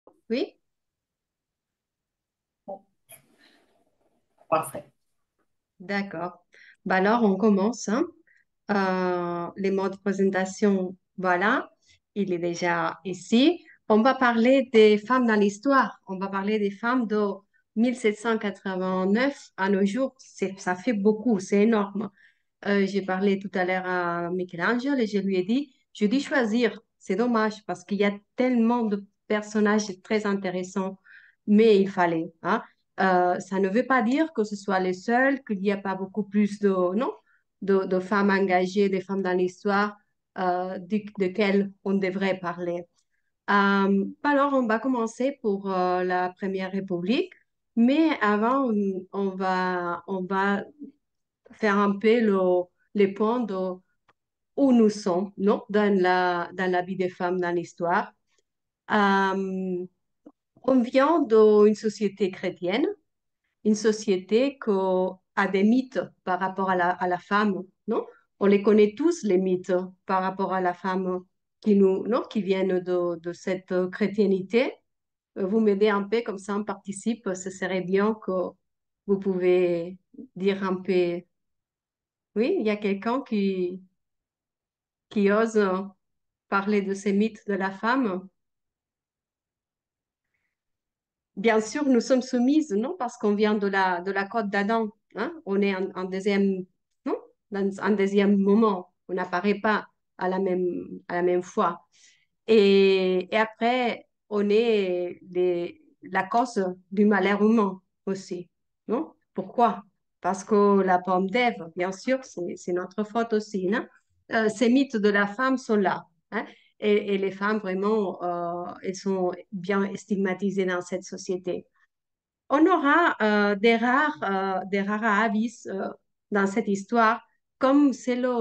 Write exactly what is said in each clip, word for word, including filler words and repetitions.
Oui, Bon, parfait. d'accord. Bah alors, on commence, hein. Euh, les modes de présentation, voilà, il est déjà ici. On va parler des femmes dans l'histoire. On va parler des femmes de mille sept cent quatre-vingt-neuf à nos jours. C'est, ça fait beaucoup, c'est énorme. Euh, j'ai parlé tout à l'heure à Michel-Ange et je lui ai dit, je dis choisir. C'est dommage parce qu'il y a tellement de personnages très intéressants, mais il fallait, hein. Euh, ça ne veut pas dire que ce soit les seuls, qu'il n'y a pas beaucoup plus de, non, de, de femmes engagées, des femmes dans l'histoire, euh, de, desquelles on devrait parler. Euh, alors, on va commencer pour euh, la Première République, mais avant, on, on va, on va faire un peu le, les points de où nous sommes, non, dans la, dans la vie des femmes dans l'histoire. Euh, on vient d'une société chrétienne, une société qui a des mythes par rapport à la, à la femme, non? On les connaît tous, les mythes par rapport à la femme qui, nous, non, qui viennent de, de cette chrétiennité. Euh, Vous m'aidez un peu, comme ça on participe. Ce serait bien que vous pouvez dire un peu, oui, il y a quelqu'un qui, qui ose parler de ces mythes de la femme. Bien sûr, nous sommes soumises, non, parce qu'on vient de la, de la côte d'Adam, hein. On est en, en deuxième, non, dans un deuxième moment. On n'apparaît pas à la même, à la même fois. Et, et après, on est les- la cause du malheur humain aussi, non? Pourquoi? Parce que la pomme d'Ève, bien sûr, c'est c'est notre faute aussi, non? Euh, ces mythes de la femme sont là, hein. Et, et les femmes, vraiment, euh, elles sont bien stigmatisées dans cette société. On aura euh, des rares, euh, des rares avis euh, dans cette histoire, comme c'est le,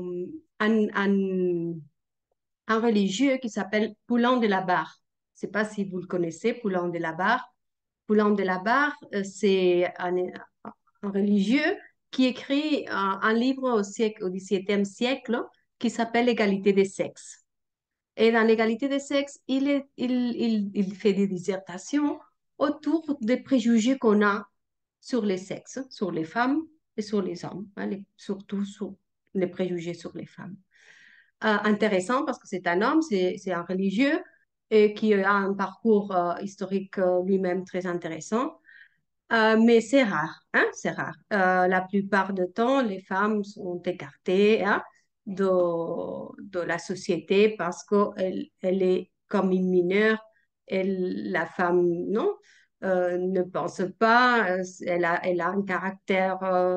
un, un- un religieux qui s'appelle Poulain de la Barre. Je ne sais pas si vous le connaissez, Poulain de la Barre. Poulain de la Barre, euh, c'est un, un religieux qui écrit un, un livre au siècle, au dix-septième siècle qui s'appelle L'égalité des sexes. Et dans l'égalité des sexes, il, est, il, il, il fait des dissertations autour des préjugés qu'on a sur les sexes, sur les femmes et sur les hommes, hein, les- surtout sur les préjugés sur les femmes. Euh, intéressant parce que c'est un homme, c'est, c'est un religieux et qui a un parcours euh, historique euh, lui-même très intéressant. Euh, mais c'est rare, hein, c'est rare. Euh, la plupart du temps, les femmes sont écartées, hein, de, de la société parce qu'elle elle est comme une mineure. Elle, la femme, non, euh, ne pense pas. euh, Elle a, elle a un caractère euh,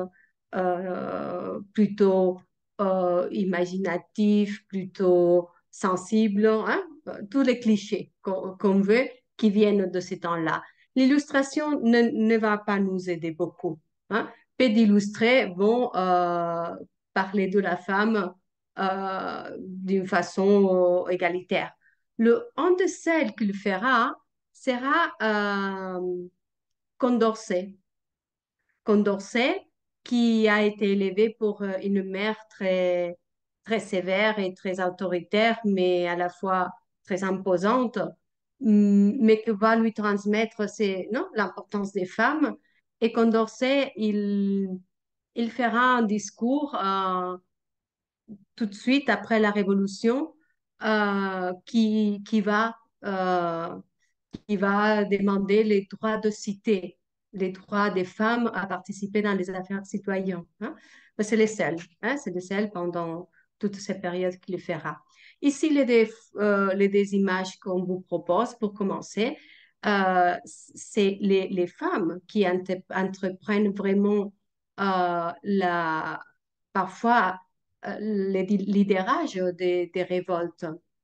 euh, plutôt euh, imaginatif, plutôt sensible, hein, euh, tous les clichés qu'on qu'on veut qui viennent de ces temps-là. L'illustration ne, ne va pas nous aider beaucoup, hein. Peu d'illustrés vont euh, parler de la femme euh, d'une façon euh, égalitaire. Le, un de celles qu'il fera sera euh, Condorcet. Condorcet, qui a été élevé pour euh, une mère très, très sévère et très autoritaire, mais à la fois très imposante, hum, mais que va lui transmettre c'est, non, l'importance des femmes. Et Condorcet, il, il fera un discours euh, tout de suite après la Révolution euh, qui, qui va euh, qui va demander les droits de cité, les droits des femmes à participer dans les affaires citoyennes, hein. Mais c'est les seuls, hein, c'est les seuls pendant toute cette période qu'il le fera. Ici, les deux, euh, les deux images qu'on vous propose pour commencer, euh, c'est les, les femmes qui entre- entreprennent vraiment euh, la, parfois euh, le lidérage des, des révoltes.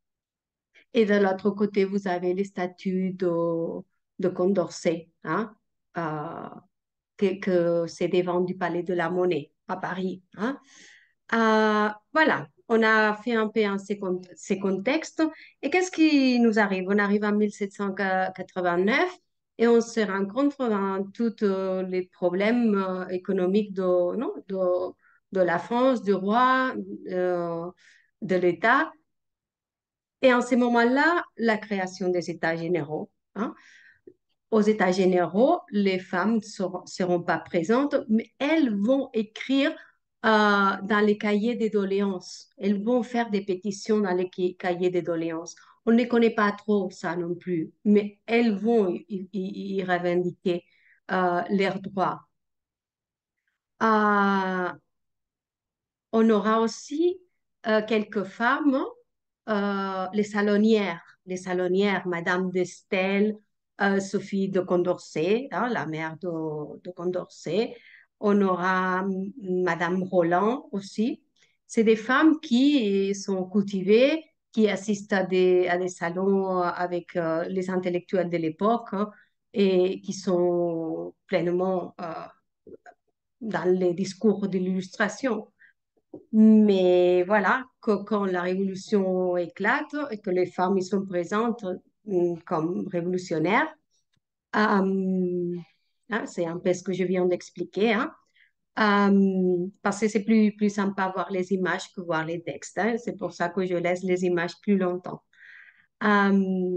Et de l'autre côté, vous avez les statues de, de Condorcet, hein, euh, que, que c'est devant du Palais de la Monnaie à Paris, hein. Euh, voilà, on a fait un peu un, ces, con- ces contextes. Et qu'est-ce qui nous arrive? On arrive en mille sept cent quatre-vingt-neuf et on se rencontre dans tous euh, les problèmes euh, économiques de, non, de, de la France, du roi, euh, de l'État. Et en ce moment-là, la création des États généraux. hein. Aux États généraux, les femmes ne seront, seront pas présentes, mais elles vont écrire euh, dans les cahiers des doléances. Elles vont faire des pétitions dans les ca- cahiers des doléances. On ne connaît pas trop ça non plus, mais elles vont y, y- y revendiquer euh, leurs droits. Euh, on aura aussi euh, quelques femmes, euh, les salonnières, les salonnières, Madame d'Estel, euh, Sophie de Condorcet, hein, la mère de, de Condorcet. On aura hum, Madame Roland aussi. C'est des femmes qui sont cultivées, qui assistent à des, à des salons avec euh, les intellectuels de l'époque, hein, et qui sont pleinement euh, dans les discours de l'illustration. Mais voilà, que quand la révolution éclate et que les femmes y sont présentes hum, comme révolutionnaires, euh, hein, c'est un peu ce que je viens d'expliquer, hein, euh, parce que c'est plus, plus sympa voir les images que voir les textes, hein. C'est pour ça que je laisse les images plus longtemps. Euh,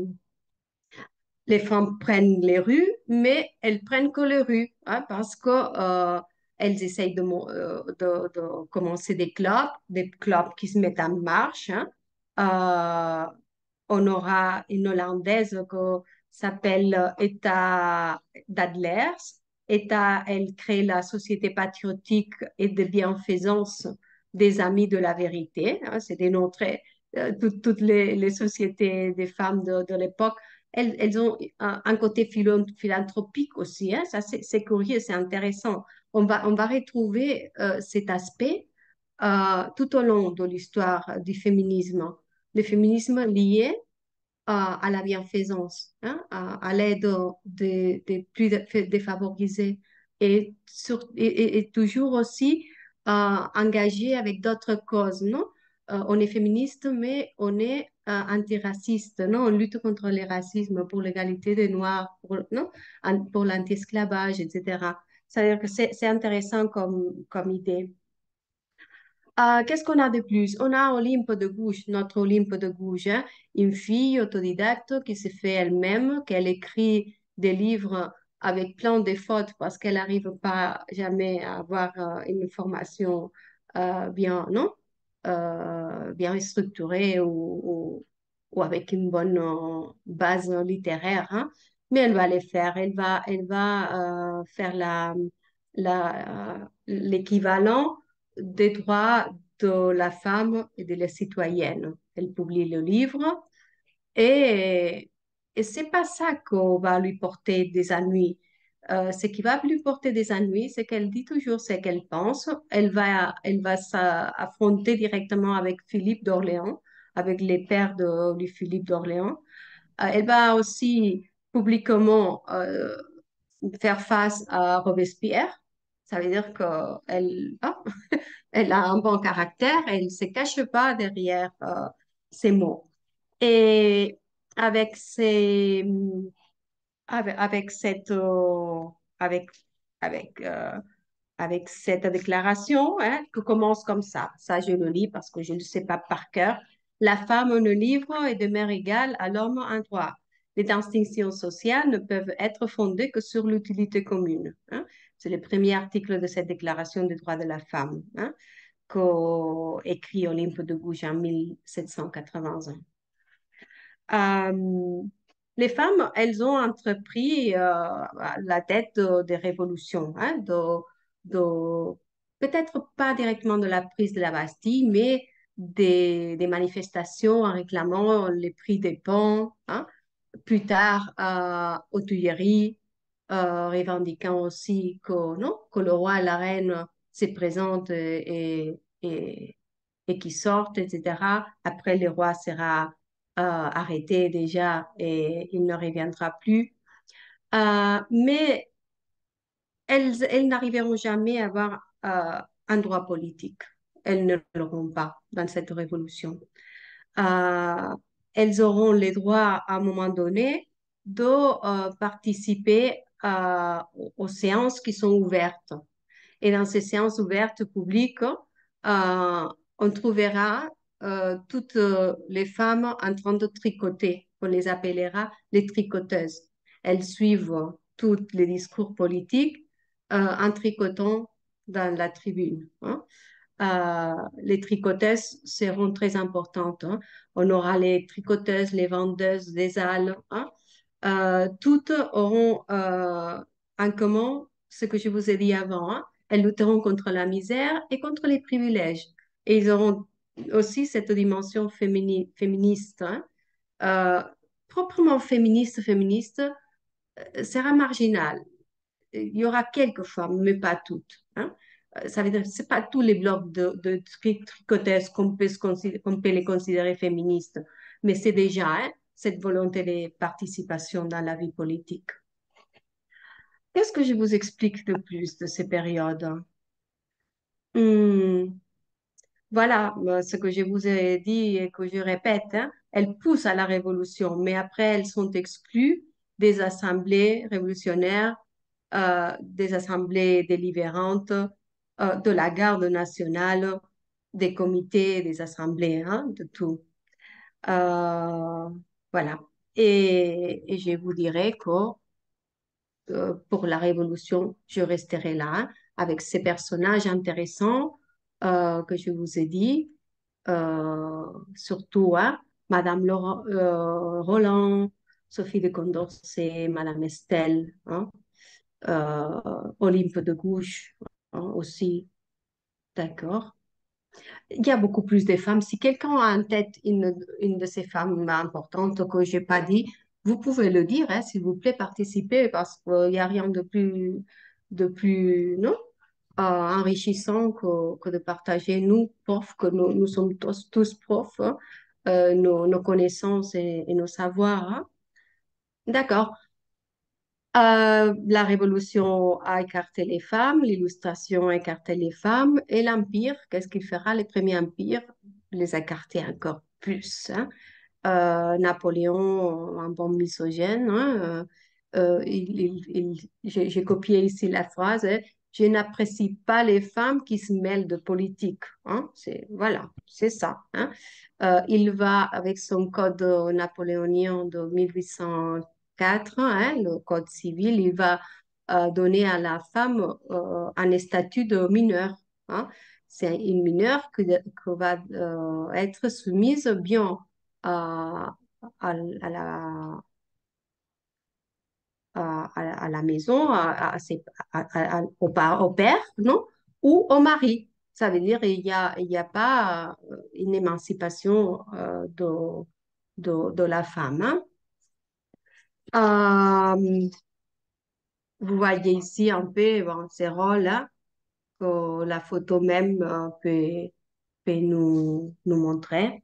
les femmes prennent les rues, mais elles prennent que les rues, hein, parce que euh, elles essayent de, mo- euh, de, de commencer des clubs, des clubs qui se mettent en marche, hein. Euh, on aura une Hollandaise qui s'appelle Etta Dadlers. Etta, elle crée la Société patriotique et de bienfaisance des Amis de la Vérité, hein. C'est des noms très... euh, toutes toutes les, les sociétés des femmes de, de l'époque, elles, elles ont un, un côté philo- philanthropique aussi, hein. Ça, c'est c'est curieux, c'est intéressant. On va, on va retrouver euh, cet aspect euh, tout au long de l'histoire du féminisme. Le féminisme lié à, à la bienfaisance, hein, à, à l'aide des, des plus défavorisés et, sur- et, et- et toujours aussi euh, engagé avec d'autres causes, non? Euh, on est féministe, mais on est euh, antiraciste, non? On lutte contre le racisme, pour l'égalité des Noirs, pour, non? An- pour l'anti-esclavage, et cetera. C'est-à-dire que c'est c'est intéressant comme, comme idée. Euh, qu'est-ce qu'on a de plus? On a Olympe de Gouges, notre Olympe de Gouges, hein, une fille autodidacte qui se fait elle-même, qu'elle écrit des livres avec plein de fautes parce qu'elle n'arrive pas jamais à avoir euh, une formation euh, bien, non? Euh, bien structurée ou, ou, ou avec une bonne euh, base littéraire, hein. Mais elle va les faire. Elle va, elle va euh, faire la, la, euh, l'équivalent des droits de la femme et de la citoyenne. Elle publie le livre et, et c'est pas ça qu'on va lui porter des ennuis. Euh, ce qui va lui porter des ennuis, c'est qu'elle dit toujours ce qu'elle pense. Elle va, elle va s'affronter directement avec Philippe d'Orléans, avec les pères de, de Philippe d'Orléans. Euh, elle va aussi publiquement euh, faire face à Robespierre. Ça veut dire qu'elle ah, elle a un bon caractère, elle ne se cache pas derrière euh, ses mots. Et avec, ces, avec, avec cette, euh, avec, avec, euh, avec cette déclaration, hein, qui commence comme ça. Ça, je le lis parce que je ne le sais pas par cœur. La femme en livre est de mère égale à l'homme en droit. Les distinctions sociales ne peuvent être fondées que sur l'utilité commune, hein. C'est le premier article de cette déclaration des droits de la femme, hein, qu'écrit Olympe de Gouges en mille sept cent quatre-vingt-un. Euh, les femmes, elles ont entrepris euh, la tête de- des révolutions, hein, de, de- peut-être pas directement de la prise de la Bastille, mais des, des manifestations en réclamant les prix des ponts, hein. Plus tard, euh, aux Tuileries, euh, revendiquant aussi que, non, que le roi et la reine se présentent et, et, et qui sortent, et cetera. Après, le roi sera euh, arrêté déjà et il ne reviendra plus. Euh, mais elles, elles n'arriveront jamais à avoir euh, un droit politique. Elles ne l'auront pas dans cette révolution. Euh, elles auront le droit à un moment donné de euh, participer euh, aux aux séances qui sont ouvertes. Et dans ces séances ouvertes publiques, euh, on trouvera euh, toutes euh, les femmes en train de tricoter. On les appellera les tricoteuses. elles suivent tous les discours politiques euh, en tricotant dans la tribune, hein. Euh, les tricoteuses seront très importantes, hein. On aura les tricoteuses, les vendeuses des halles, hein. Euh, toutes auront euh, en commun ce que je vous ai dit avant, hein. Elles lutteront contre la misère et contre les privilèges. Et ils auront aussi cette dimension fémini- féministe, hein. Euh, Proprement féministe, féministe, euh, sera marginal. Il y aura quelques femmes, mais pas toutes, hein. Euh, Ça veut dire que ce pas tous les blocs de, de tri- tricoteuses qu'on peut, se considérer- qu'on peut les considérer féministes, mais c'est déjà, hein, cette volonté de participation dans la vie politique. Qu'est-ce que je vous explique de plus de ces périodes? Hmm, Voilà, euh, ce que je vous ai dit et que je répète, hein, elles poussent à la révolution, mais après elles sont exclues des assemblées révolutionnaires, euh, des assemblées délibérantes, euh, de la garde nationale, des comités, des assemblées, hein, de tout. Euh, voilà. Et, et je vous dirais que euh, pour la Révolution, je resterai là, hein, avec ces personnages intéressants euh, que je vous ai dit, euh, surtout hein, Madame Laurent- euh, Roland, Sophie de Condorcet, Madame Estelle, hein, euh, Olympe de Gouges hein, aussi, d'accord. Il y a beaucoup plus de femmes. Si quelqu'un a en tête une, une de ces femmes importantes que je n'ai pas dit, vous pouvez le dire, hein, s'il vous plaît, participez parce qu'il n'y a rien de plus, de plus, non, euh, enrichissant que, que de partager, nous, profs, que nous, nous sommes tous, tous profs, hein, euh, nos, nos connaissances et, et nos savoirs, hein. D'accord. Euh, la Révolution a écarté les femmes, l'Illustration a écarté les femmes, et l'Empire, qu'est-ce qu'il fera? Le premier Empire les a écartés encore plus, hein. Euh, Napoléon, un bon misogyne, hein, euh, euh, il, il- il- j'ai j'ai copié ici la phrase, hein, je n'apprécie pas les femmes qui se mêlent de politique, hein. C'est, voilà, c'est ça, hein. Euh, il va avec son code napoléonien de mille huit cent quatre, hein, le code civil, il va euh, donner à la femme euh, un statut de mineure, hein. C'est une mineure qui, qui va euh, être soumise bien à, à, à la, à, à- à la maison, à, à ses- à- à- au, pa- au père, non? Ou au mari. Ça veut dire qu'il n'y a, il y a pas euh, une émancipation euh, de, de, de la femme, hein. Euh, Vous voyez ici un peu bon, ces rôles-là que la photo même euh, peut, peut nous, nous montrer.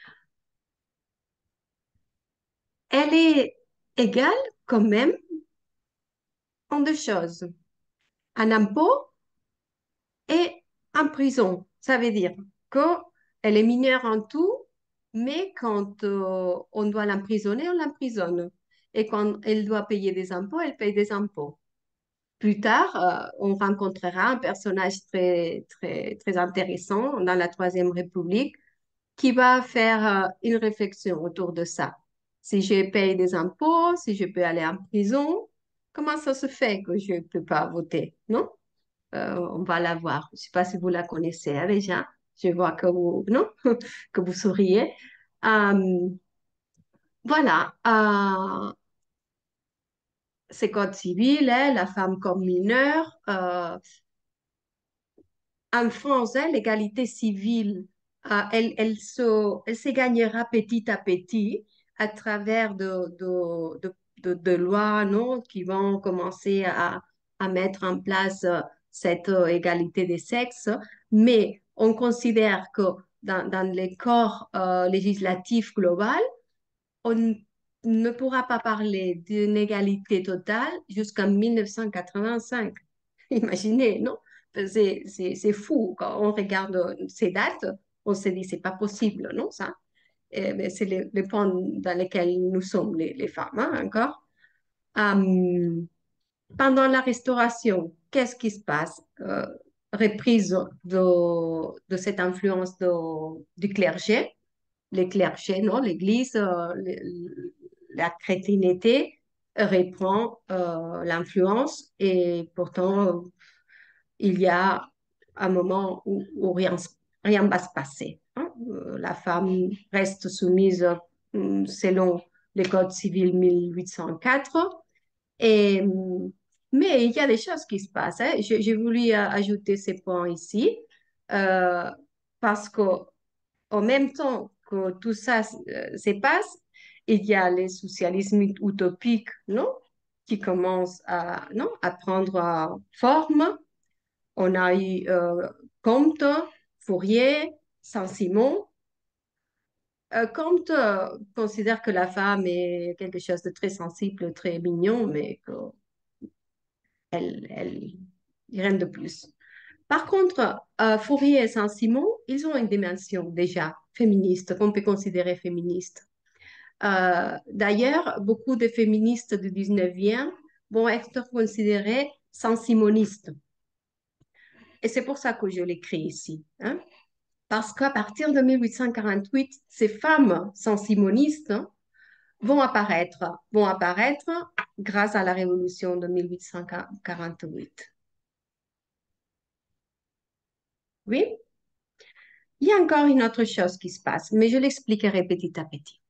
Elle est égale quand même en deux choses. Un impôt et en prison. Ça veut dire qu'elle est mineure en tout, mais quand euh, on doit l'emprisonner, on l'emprisonne. Et quand elle doit payer des impôts, elle paye des impôts. Plus tard, euh, on rencontrera un personnage très, très, très intéressant dans la Troisième République qui va faire euh, une réflexion autour de ça. Si je paye des impôts, si je peux aller en prison, comment ça se fait que je ne peux pas voter, non? Euh, on va la voir. Je ne sais pas si vous la connaissez hein, déjà. Je vois que vous, non? Que vous souriez. Euh, voilà. Euh, c'est code civil, hein, la femme comme mineure. Euh, en France, hein, l'égalité civile, euh, elle, elle se, elle se gagnera petit à petit à travers de, de, de, de- de lois, non, qui vont commencer à, à mettre en place euh, cette euh, égalité des sexes. Mais on considère que dans, dans les corps euh, législatifs global, on ne pourra pas parler d'une égalité totale jusqu'en mille neuf cent quatre-vingt-cinq. Imaginez, non? C'est, c'est, c'est fou. Quand on regarde ces dates, on se dit, c'est pas possible, non, ça? Eh ben, c'est le, le point dans lequel nous sommes, les, les femmes, hein, encore. Hum, Pendant la Restauration, qu'est-ce qui se passe? Euh, reprise de, de cette influence de- du clergé, les clergés, non? L'Église, euh, le- la chrétienté. reprend euh, l'influence et pourtant, il y a un moment où, où rien rien va se passer, hein. Euh, La femme reste soumise euh, selon le Code civil mille huit cent quatre. Et, euh, mais il y a des choses qui se passent, hein. Je- J'ai voulu euh, ajouter ces points ici euh, parce qu'en même temps que tout ça euh, se passe, il y a les socialismes utopiques, non? Qui commencent à, non? à prendre euh, forme. On a eu euh, Comte, Fourier, Saint-Simon. Euh, Comte euh, considère que la femme est quelque chose de très sensible, très mignon, mais qu'elle elle, rien de plus. Par contre, euh, Fourier et Saint-Simon, ils ont une dimension déjà féministe, qu'on peut considérer féministe. Euh, D'ailleurs, beaucoup de féministes du dix-neuvième vont être considérées saint-simonistes. Et c'est pour ça que je l'écris ici, hein. Parce qu'à partir de mille huit cent quarante-huit, ces femmes saint-simonistes vont apparaître, vont apparaître grâce à la révolution de mille huit cent quarante-huit. Oui, il y a encore une autre chose qui se passe, mais je l'expliquerai petit à petit.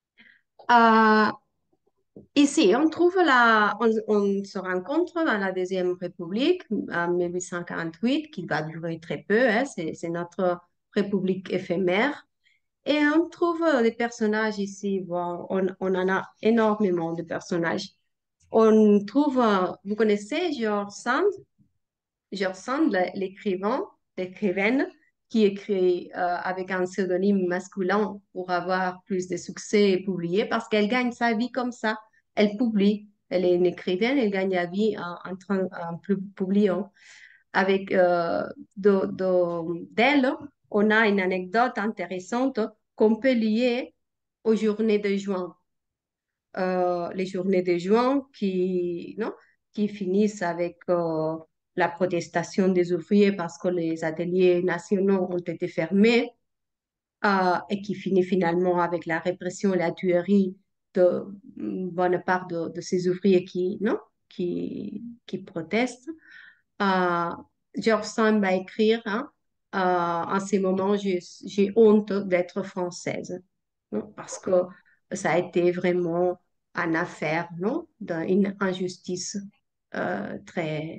Euh, Ici, on trouve la, on, on se rencontre dans la Deuxième République en mille huit cent quarante-huit, qui va durer très peu, hein, c'est, c'est notre république éphémère. Et on trouve euh, des personnages ici. Bon, on, on en a énormément de personnages. On trouve, euh, vous connaissez George Sand, George Sand, l- l'écrivain, l'écrivaine, qui écrit euh, avec un pseudonyme masculin pour avoir plus de succès et publier parce qu'elle gagne sa vie comme ça. Elle publie. Elle est une écrivaine, elle gagne la vie en, en, train- en pu- publiant. Avec euh, de- de- d'elle, on a une anecdote intéressante qu'on peut lier aux journées de juin. Euh, les journées de juin qui, non, qui finissent avec euh, la protestation des ouvriers parce que les ateliers nationaux ont été fermés euh, et qui finit finalement avec la répression et la tuerie de une bonne part de, de ces ouvriers qui, non, qui, qui protestent. Euh, George Sand va écrire, hein, euh, en ces moments, j'ai j'ai honte d'être française, non? Parce que ça a été vraiment une affaire, non? D'une injustice euh, très,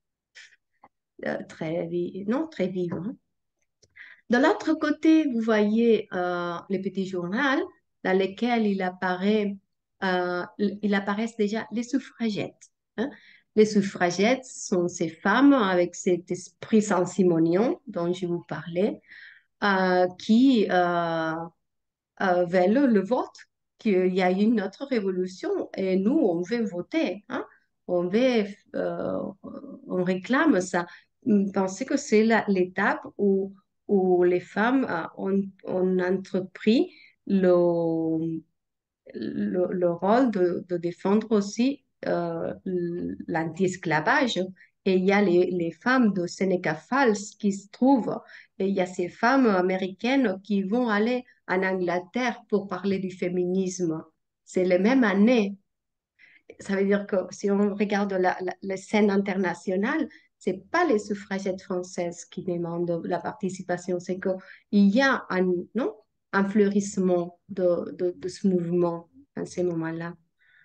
euh, très, vi- non, très vive, hein. De l'autre côté, vous voyez euh, le petit journal dans lequel il apparaît, euh, il apparaissent déjà les suffragettes, hein. Les suffragettes sont ces femmes avec cet esprit saint-simonien dont je vous parlais, euh, qui euh, euh, veulent le vote, qu'il y a eu une autre révolution et nous, on veut voter, hein. On veut, euh, on réclame ça. Pensez que c'est la- l'étape où, où les femmes euh, ont, ont entrepris le, le, le rôle de, de défendre aussi euh, l'anti-esclavage. Et il y a les, les femmes de Seneca Falls qui se trouvent, et il y a ces femmes américaines qui vont aller en Angleterre pour parler du féminisme. C'est les mêmes années. Ça veut dire que si on regarde la, la, la scène internationale, c'est pas les suffragettes françaises qui demandent la participation, c'est qu'il y a un, non, un fleurissement de, de, de ce mouvement à ce moment-là.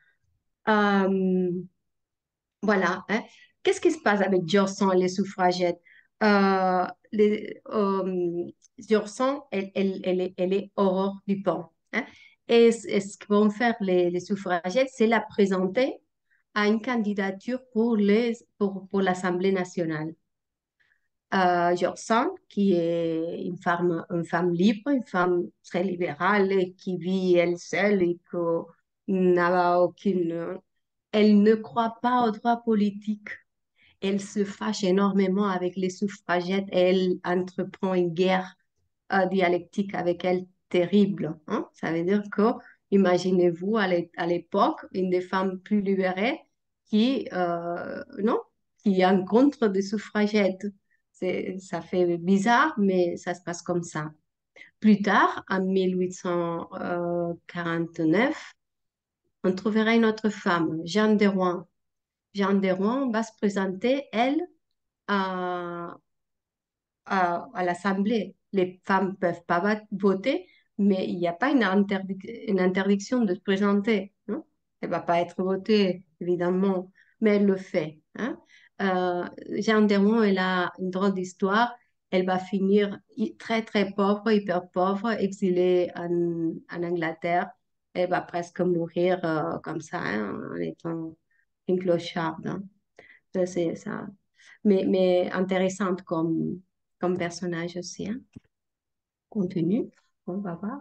Euh, voilà, hein. Qu'est-ce qui se passe avec Jorsan et les suffragettes? Euh, les, euh, Jorsan, elle, elle, elle est, elle est Aurore Dupont, hein. Et, c- et ce que vont faire les, les suffragettes, c'est la présenter à une candidature pour les, pour, pour l'Assemblée nationale. Euh, Jorsan, qui est une femme, une femme libre, une femme très libérale et qui vit elle seule et qui n'a aucune... Elle ne croit pas au droit politique. Elle se fâche énormément avec les suffragettes et elle entreprend une guerre euh, dialectique avec elle terrible, hein. Ça veut dire que, imaginez-vous à l'é- à l'époque, une des femmes plus libérées qui, euh, non, qui rencontre des suffragettes. C'est, ça fait bizarre, mais ça se passe comme ça. Plus tard, en mille huit cent quarante-neuf, on trouvera une autre femme, Jeanne de Rouen. Jeanne de Rouen va se présenter, elle, à, à, à l'Assemblée. Les femmes ne peuvent pas va- voter, mais il n'y a pas une, interdic- une interdiction de se présenter, hein. Elle ne va pas être votée, évidemment, mais elle le fait, hein. Euh, Jeanne de Rouen, elle a une drôle d'histoire. Elle va finir hy- très, très pauvre, hyper pauvre, exilée en, en Angleterre. Elle va presque mourir euh, comme ça, hein, en étant une clocharde, hein. Ça, c'est ça. Mais, mais intéressante comme, comme personnage aussi, hein. Contenu, on va voir.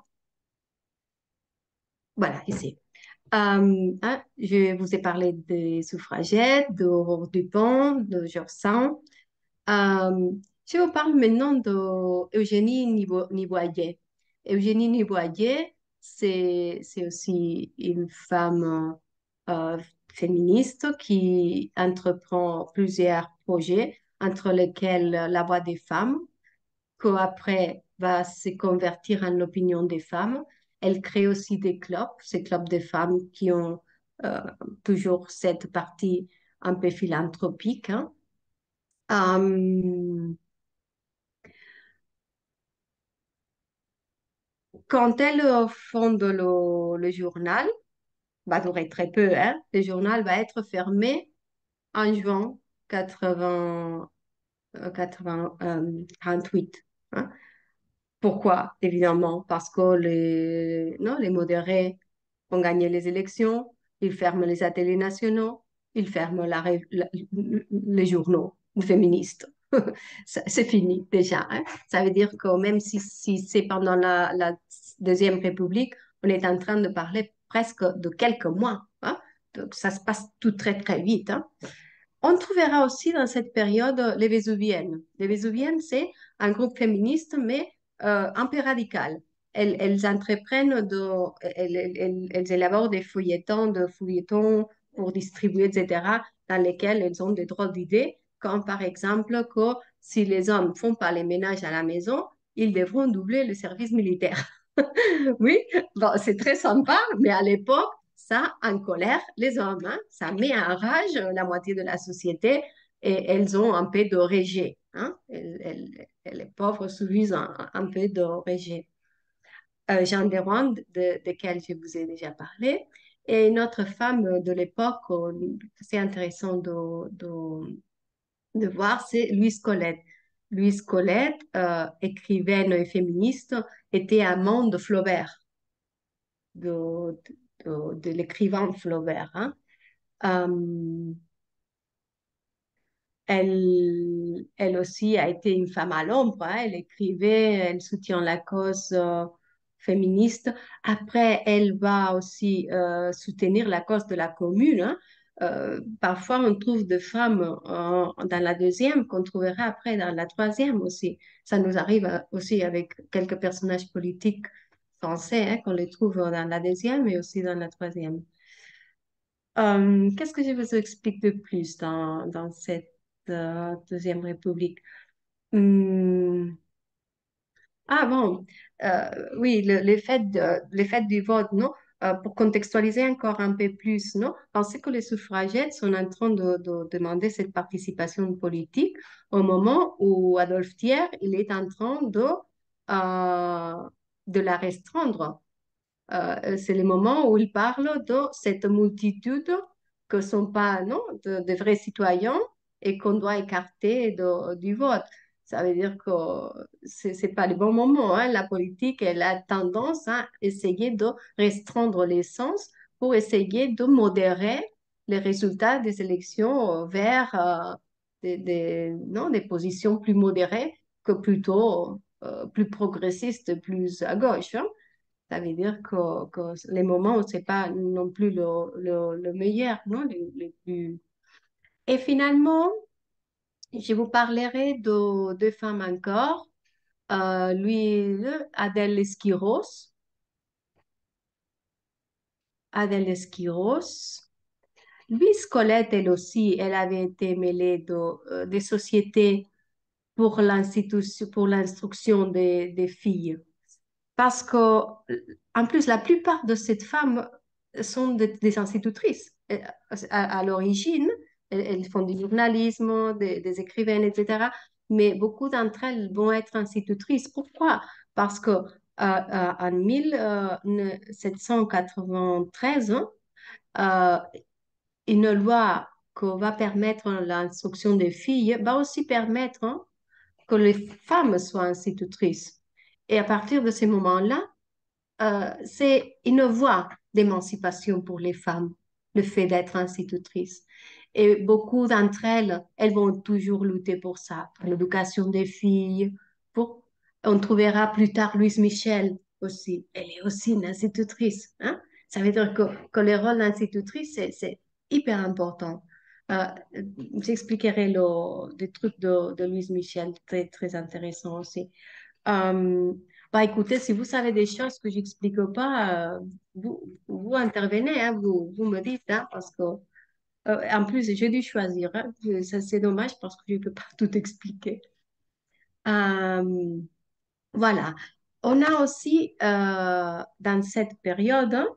Voilà, ici. Euh, hein, je vous ai parlé des suffragettes, d'Aurore Dupont, de Georges Sand. Euh, je vous parle maintenant d'Eugénie Nivo- Nivoyer. Eugénie Nivoyer, c'est, c'est aussi une femme euh, féministe qui entreprend plusieurs projets, entre lesquels la voix des femmes, qu'après va se convertir en l'opinion des femmes. Elle crée aussi des clubs, ces clubs de femmes qui ont euh, toujours cette partie un peu philanthropique, hein. Euh, Quand elle euh, fonde le, le journal, va durer très peu, hein, le journal va être fermé en juin quatre-vingts, euh, quatre-vingts, euh, quarante-huit, hein. Pourquoi? Évidemment, parce que les, non, les modérés ont gagné les élections, ils ferment les ateliers nationaux, ils ferment la, ré- la- les journaux féministes. Ça, c'est fini déjà, hein. Ça veut dire que même si, si c'est pendant la, la Deuxième République, on est en train de parler presque de quelques mois, hein. Donc ça se passe tout très très vite, hein. On trouvera aussi dans cette période les Vésuviennes. Les Vésuviennes, c'est un groupe féministe, mais euh, un peu radical. Elles, elles entreprennent de, elles, elles- elles- elles élaborent des feuilletons, de feuilletons pour distribuer, et cetera, dans lesquels elles ont des drôles d'idées, comme par exemple que si les hommes ne font pas les ménages à la maison, ils devront doubler le service militaire. Oui, bon, c'est très sympa, mais à l'époque, ça en colère les hommes, hein. Ça met en rage la moitié de la société et elles ont un peu de rejet, hein. Elles- elles- elles- les pauvres subissent un, un peu de rejet. Euh, Jeanne de Rouen, de, de laquelle je vous ai déjà parlé, et une autre femme de l'époque, euh, c'est intéressant de, de, de voir, c'est Louise Colette. Louise Colette, euh, écrivaine et féministe, était amante de Flaubert, de, de, de l'écrivain Flaubert, hein. Euh, elle, elle aussi a été une femme à l'ombre, hein. Elle écrivait, elle soutient la cause euh, féministe. Après, elle va aussi euh, soutenir la cause de la commune, hein. Euh, parfois, on trouve des femmes euh, dans la deuxième qu'on trouvera après dans la troisième aussi. Ça nous arrive euh, aussi avec quelques personnages politiques français, hein, qu'on les trouve dans la deuxième et aussi dans la troisième. Euh, qu'est-ce que je vous explique de plus dans, dans cette euh, Deuxième République? Hmm. Ah bon, euh, oui, le, le fait de- le fait du vote, non? Euh, pour contextualiser encore un peu plus, non? Pensez que les suffragettes sont en train de, de demander cette participation politique au moment où Adolphe Thiers, il est en train de, euh, de la restreindre. Euh, c'est le moment où il parle de cette multitude que ne sont pas, non, de, de vrais citoyens et qu'on doit écarter de- du vote. Ça veut dire que ce n'est pas le bon moment, hein. La politique, elle a tendance à essayer de restreindre les sens pour essayer de modérer les résultats des élections vers euh, des, des- non, des positions plus modérées que plutôt euh, plus progressistes, plus à gauche, hein. Ça veut dire que, que les moments où c'est pas non plus le, le, le meilleur, non, les, les plus... Et finalement, je vous parlerai de deux femmes encore. Euh, lui, Adèle Esquiros. Adèle Esquiros. Louise Colette, elle aussi, elle avait été mêlée de, euh, des sociétés pour l'institution, pour l'instruction des, des filles. Parce que, en plus, la plupart de ces femmes sont des, des institutrices. Euh, À, à l'origine, elles, elles font du journalisme, des, des écrivaines, et cetera. Mais beaucoup d'entre elles vont être institutrices. Pourquoi? Parce que euh, euh, en mille sept cent quatre-vingt-treize, hein, euh, une loi qui va permettre l'instruction des filles va aussi permettre, hein, que les femmes soient institutrices. Et à partir de ce moment-là, euh, c'est une voie d'émancipation pour les femmes, le fait d'être institutrice. Et beaucoup d'entre elles, elles vont toujours lutter pour ça, pour l'éducation des filles. Pour... On trouvera plus tard Louise Michel aussi. Elle est aussi une institutrice, hein. Ça veut dire que, que le rôle d'institutrice, c'est, c'est hyper important. Euh, J'expliquerai le, des trucs de, de Louise Michel, très, très intéressant aussi. Euh, Bah, écoutez, si vous savez des choses que j'explique pas, euh, vous, vous intervenez, hein, vous, vous me dites, hein, parce que, euh, en plus, j'ai dû choisir, hein. Ça, c'est dommage parce que je ne peux pas tout expliquer. Euh, voilà. On a aussi, euh, dans cette période, hein,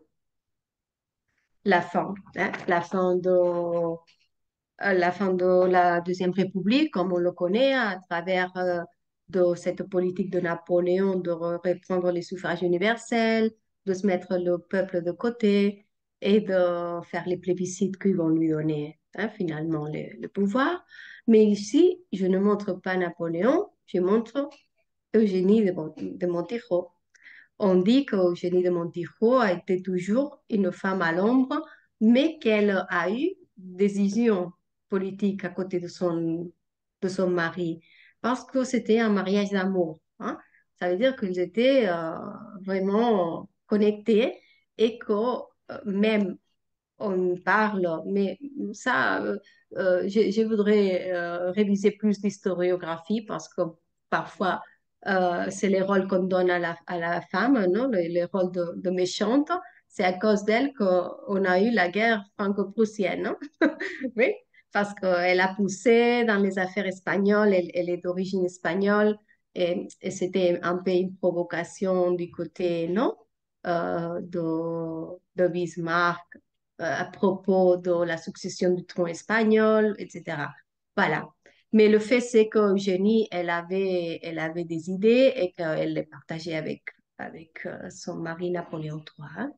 la fin, hein, la fin de, euh, la fin de la Deuxième République, comme on le connaît, à travers euh, de cette politique de Napoléon de re- reprendre les suffrages universels, de se mettre le peuple de côté et de faire les plébiscites qui vont lui donner, hein, finalement le, le pouvoir. Mais ici, je ne montre pas Napoléon, je montre Eugénie de, Mon- de Montijo. On dit qu'Eugénie de Montijo a été toujours une femme à l'ombre, mais qu'elle a eu des décisions politiques à côté de son, de son mari, parce que c'était un mariage d'amour, hein. Ça veut dire qu'ils étaient euh, vraiment connectés et que euh, même on parle, mais ça, euh, euh, je, je voudrais euh, réviser plus l'historiographie parce que parfois, euh, c'est les rôles qu'on donne à la, à la femme, non? Les, les rôles de, de méchante. C'est à cause d'elle qu'on a eu la guerre franco-prussienne, non? Oui, parce qu'elle a poussé dans les affaires espagnoles, elle, elle est d'origine espagnole et, et c'était un peu une provocation du côté, non? Euh, de, de Bismarck euh, à propos de la succession du trône espagnol, et cetera. Voilà. Mais le fait, c'est qu'Eugénie, elle avait, elle avait des idées et qu'elle les partageait avec, avec euh, son mari Napoléon trois, hein.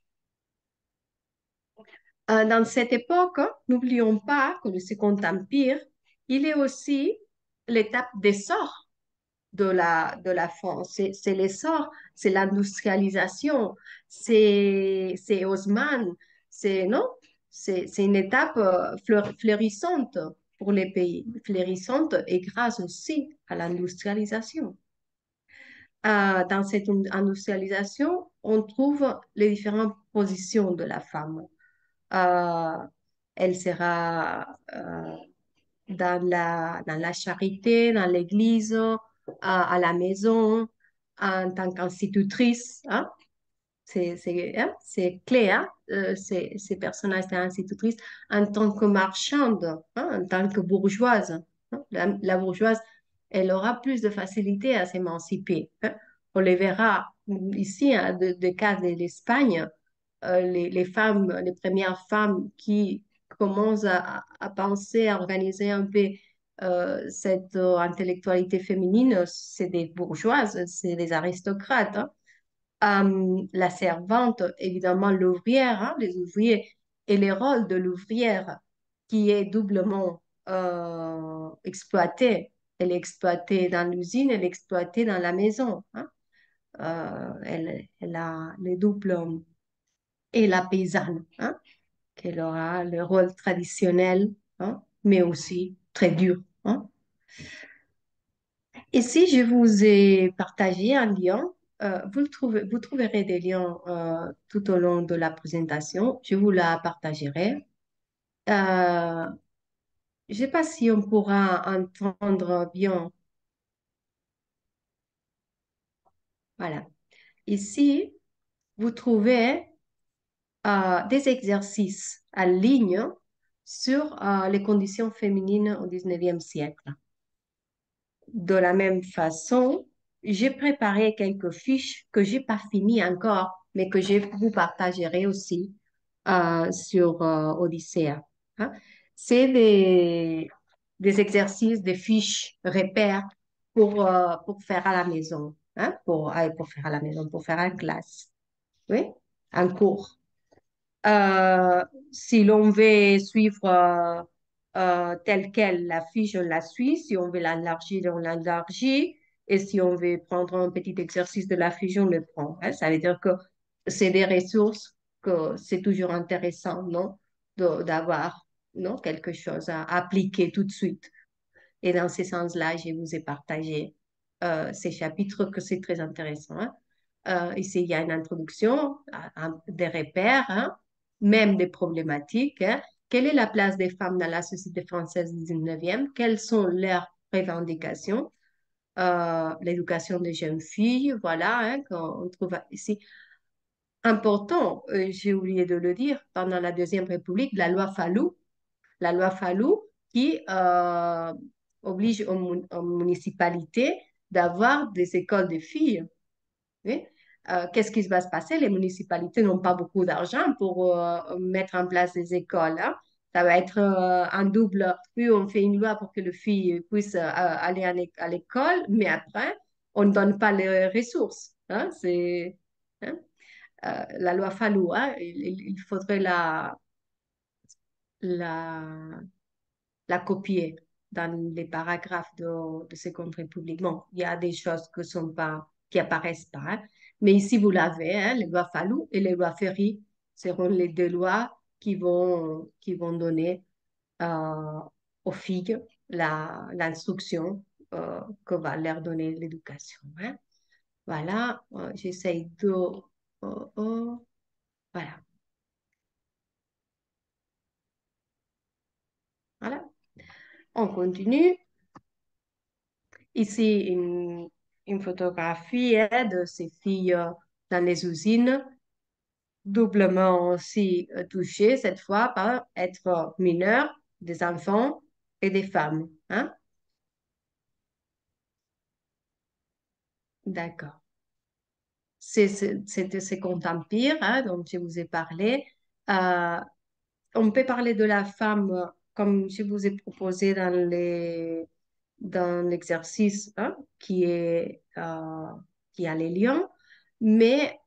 Euh, dans cette époque, hein, n'oublions pas que le Second Empire, il est aussi l'étape d'essor de la, de la France. C'est c'est l'essor, c'est l'industrialisation, c'est c'est Haussmann, c'est non, c'est c'est une étape euh, fleur- fleurissante pour les pays, fleurissante et grâce aussi à l'industrialisation. Euh, dans cette industrialisation, on trouve les différentes positions de la femme. Euh, Elle sera euh, dans la, dans la charité, dans l'église, à, à la maison, en tant qu'institutrice, hein. C'est, c'est, hein, c'est clé, hein, euh, ces, ces personnages d'institutrices, en tant que marchande, hein, en tant que bourgeoise, hein. La, la bourgeoise, elle aura plus de facilité à s'émanciper, hein. On les verra ici, hein, de, de cas de l'Espagne, euh, les, les femmes, les premières femmes qui commencent à, à penser, à organiser un peu euh, cette euh, intellectualité féminine, c'est des bourgeoises, c'est des aristocrates, hein. Euh, la servante, évidemment l'ouvrière, hein, les ouvriers, et le rôle de l'ouvrière qui est doublement euh, exploité. Elle est exploitée dans l'usine, elle est exploitée dans la maison, hein. Euh, elle, elle a les doubles et la paysanne, hein, qu'elle aura le rôle traditionnel, hein, mais aussi très dur, hein. Ici, je vous ai partagé un lien. Euh, vous, le trouvez, vous trouverez des liens euh, tout au long de la présentation. Je vous la partagerai. Euh, je ne sais pas si on pourra entendre bien. Voilà. Ici, vous trouvez euh, des exercices en ligne sur euh, les conditions féminines au dix-neuvième siècle. De la même façon, j'ai préparé quelques fiches que j'ai pas finies encore, mais que je vous partagerai aussi. euh, sur euh, Odyssea, hein. C'est des, des exercices, des fiches repères pour, euh, pour faire à la maison, hein, pour, euh, pour faire à la maison, pour faire en classe, oui, en cours. Euh, si l'on veut suivre euh, euh, telle quelle la fiche, on la suit. Si on veut l'élargir, on l'élargit. Et si on veut prendre un petit exercice de la fiche, on le prend, hein. Ça veut dire que c'est des ressources que c'est toujours intéressant, non, de- d'avoir, non, quelque chose à appliquer tout de suite. Et dans ce sens-là, je vous ai partagé euh, ces chapitres que c'est très intéressant, hein. Euh, ici, il y a une introduction, à- à- des repères, hein, même des problématiques, hein. Quelle est la place des femmes dans la société française du dix-neuvième? Quelles sont leurs revendications? Euh, l'éducation des jeunes filles, voilà, hein, qu'on trouve ici. Important, euh, j'ai oublié de le dire, pendant la Deuxième République, la loi Fallou, la loi Fallou qui euh, oblige aux, mun- aux municipalités d'avoir des écoles de filles. Oui. Euh, qu'est-ce qui va se passer? Les municipalités n'ont pas beaucoup d'argent pour euh, mettre en place des écoles, hein. Ça va être euh, un double. Oui, on fait une loi pour que les filles puissent euh, aller à l'é- à l'école, mais après, on ne donne pas les ressources, hein. C'est hein. Euh, la loi Fallou, hein. Il, il- il faudrait la, la, la copier dans les paragraphes de, de Seconde République. Bon, il y a des choses que sont pas, qui apparaissent pas, hein. Mais ici, vous l'avez, hein, les lois Fallou et les lois Ferry seront les deux lois qui vont, qui vont donner euh, aux filles la, l'instruction euh, que va leur donner l'éducation, hein. Voilà, euh, j'essaye de... oh, oh, voilà, voilà. On continue. Ici, une, une photographie hein, de ces filles euh, dans les usines, doublement aussi euh, touchées cette fois par être mineures, des enfants et des femmes, hein. D'accord. C'est c'est- c'est de Second Empire, hein, dont je vous ai parlé. Euh, on peut parler de la femme euh, comme je vous ai proposé dans les, dans l'exercice hein, qui est, euh, qui a les lions, mais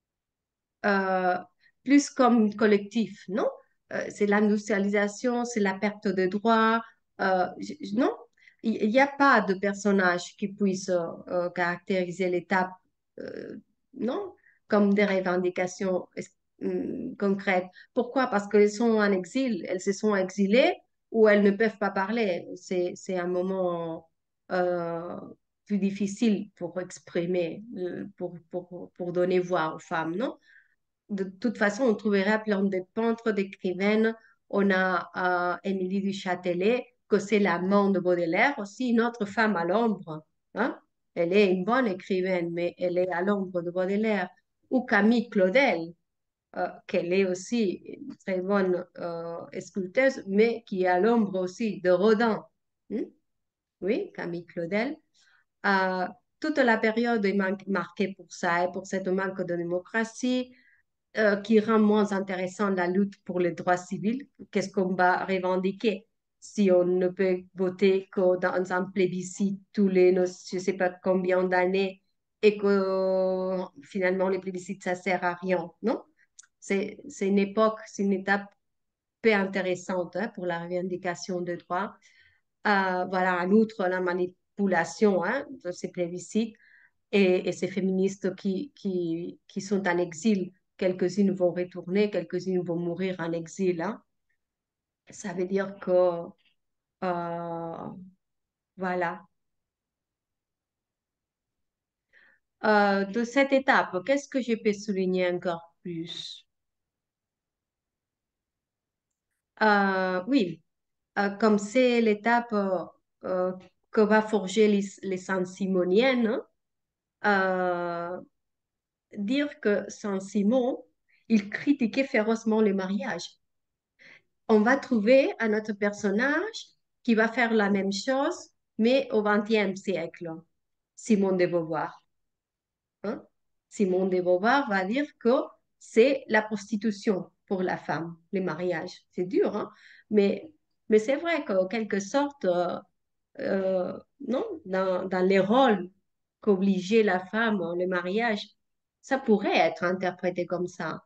euh, plus comme collectif, non? Euh, c'est l'industrialisation, c'est la perte de droits. Euh, j- j- non, il n'y a pas de personnage qui puisse euh, euh, caractériser l'étape, euh, non, comme des revendications es- hum, concrètes. Pourquoi? Parce qu'elles sont en exil, elles se sont exilées ou elles ne peuvent pas parler. C'est, c'est un moment euh, plus difficile pour exprimer, euh, pour, pour, pour donner voix aux femmes, non? De toute façon, on trouvera plein de peintres, d'écrivaines. On a euh, Émilie du Châtelet, que c'est l'amant de Baudelaire, aussi une autre femme à l'ombre, hein. Elle est une bonne écrivaine, mais elle est à l'ombre de Baudelaire. Ou Camille Claudel, euh, qu'elle est aussi une très bonne euh, sculpteuse, mais qui est à l'ombre aussi de Rodin. Hmm. Oui, Camille Claudel. Euh, toute la période est man- marquée pour ça, et pour cette manque de démocratie, euh, qui rend moins intéressant la lutte pour les droits civils. Qu'est-ce qu'on va revendiquer si on ne peut voter que dans un plébiscite tous les, je ne sais pas combien d'années et que finalement les plébiscites, ça sert à rien, non? C'est, c'est une époque, c'est une étape peu intéressante hein, pour la revendication de droits. Euh, voilà, en outre, la manipulation hein, de ces plébiscites et, et ces féministes qui, qui, qui sont en exil. Quelques-unes vont retourner, quelques-unes vont mourir en exil, hein. Ça veut dire que, euh, voilà. Euh, de cette étape, qu'est-ce que je peux souligner encore plus? Euh, oui, euh, comme c'est l'étape euh, euh, que va forger les, les Saint-Simoniennes, hein, euh, dire que Saint-Simon, il critiquait férocement le mariage. On va trouver un autre personnage qui va faire la même chose, mais au vingtième siècle, Simone de Beauvoir, hein. Simone de Beauvoir va dire que c'est la prostitution. pour la femme, les mariages. C'est dur, hein? Mais, mais c'est vrai qu'en quelque sorte, euh, euh, non, dans, dans les rôles qu'obligeait la femme, le mariage, ça pourrait être interprété comme ça.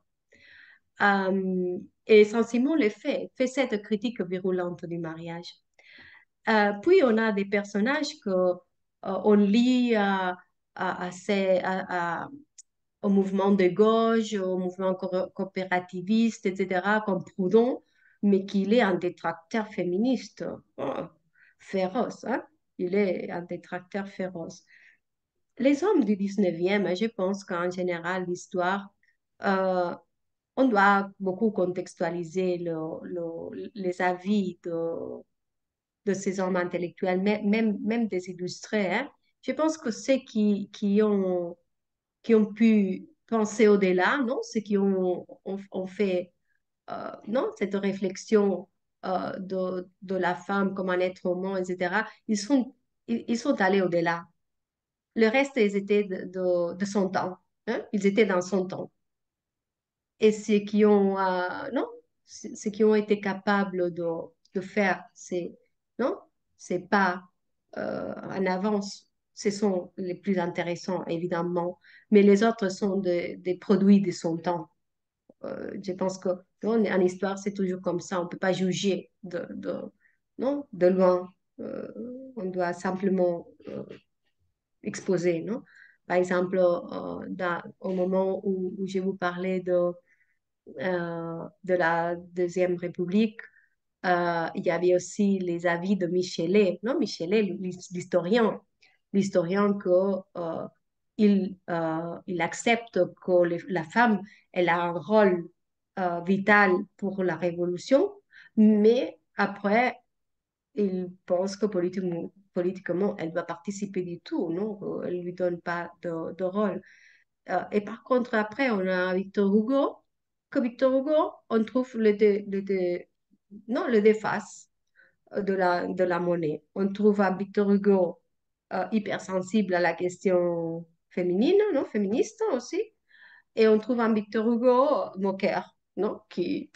Euh, et essentiellement le fait, fait cette critique virulente du mariage. Euh, puis on a des personnages que euh, on lit à, à, à ces- à- à- au mouvement de gauche, au mouvement co- coopérativiste, et cetera, comme Proudhon, mais qu'il est un détracteur féministe oh, féroce. Hein? Il est un détracteur féroce. Les hommes du dix-neuvième, je pense qu'en général, l'histoire, euh, on doit beaucoup contextualiser le- le- les avis de, de ces hommes intellectuels, même, même, même des illustrés. Hein. Je pense que ceux qui, qui ont, qui ont pu penser au-delà, non? Ceux qui ont, ont, ont fait euh, non? Cette réflexion euh, de, de la femme comme un être humain, et cetera, ils sont, ils, ils sont allés au-delà. Le reste, ils étaient de, de, de son temps. Hein. Ils étaient dans son temps. Et ceux qui ont, euh, non, ceux ceux qui ont été capables de, de faire ces, non, ces pas euh, en avance, ce sont les plus intéressants, évidemment. Mais les autres sont des des produits de son temps. Euh, je pense que non, en histoire, c'est toujours comme ça. On ne peut pas juger de, de, non, de loin. Euh, on doit simplement euh, exposer, non? Par exemple, euh, dans- au moment où, où je vous parlais de, euh, de la Deuxième République, euh, il y avait aussi les avis de Michelet, non? Michelet, l'his- l'historien, l'historien que euh, il, euh, il accepte que les- la femme, elle a un rôle euh, vital pour la révolution, mais après, il pense que politiquement, politiquement, elle va participer du tout, non? Euh, Elle ne lui donne pas de, de rôle. Euh, et par contre, après, on a Victor Hugo, que Victor Hugo, on trouve le, dé- le, dé- non, le déface de la, de la monnaie. On trouve à Victor Hugo euh, hypersensible à la question féminine, non, féministe aussi. Et on trouve un Victor Hugo moqueur, non, qui,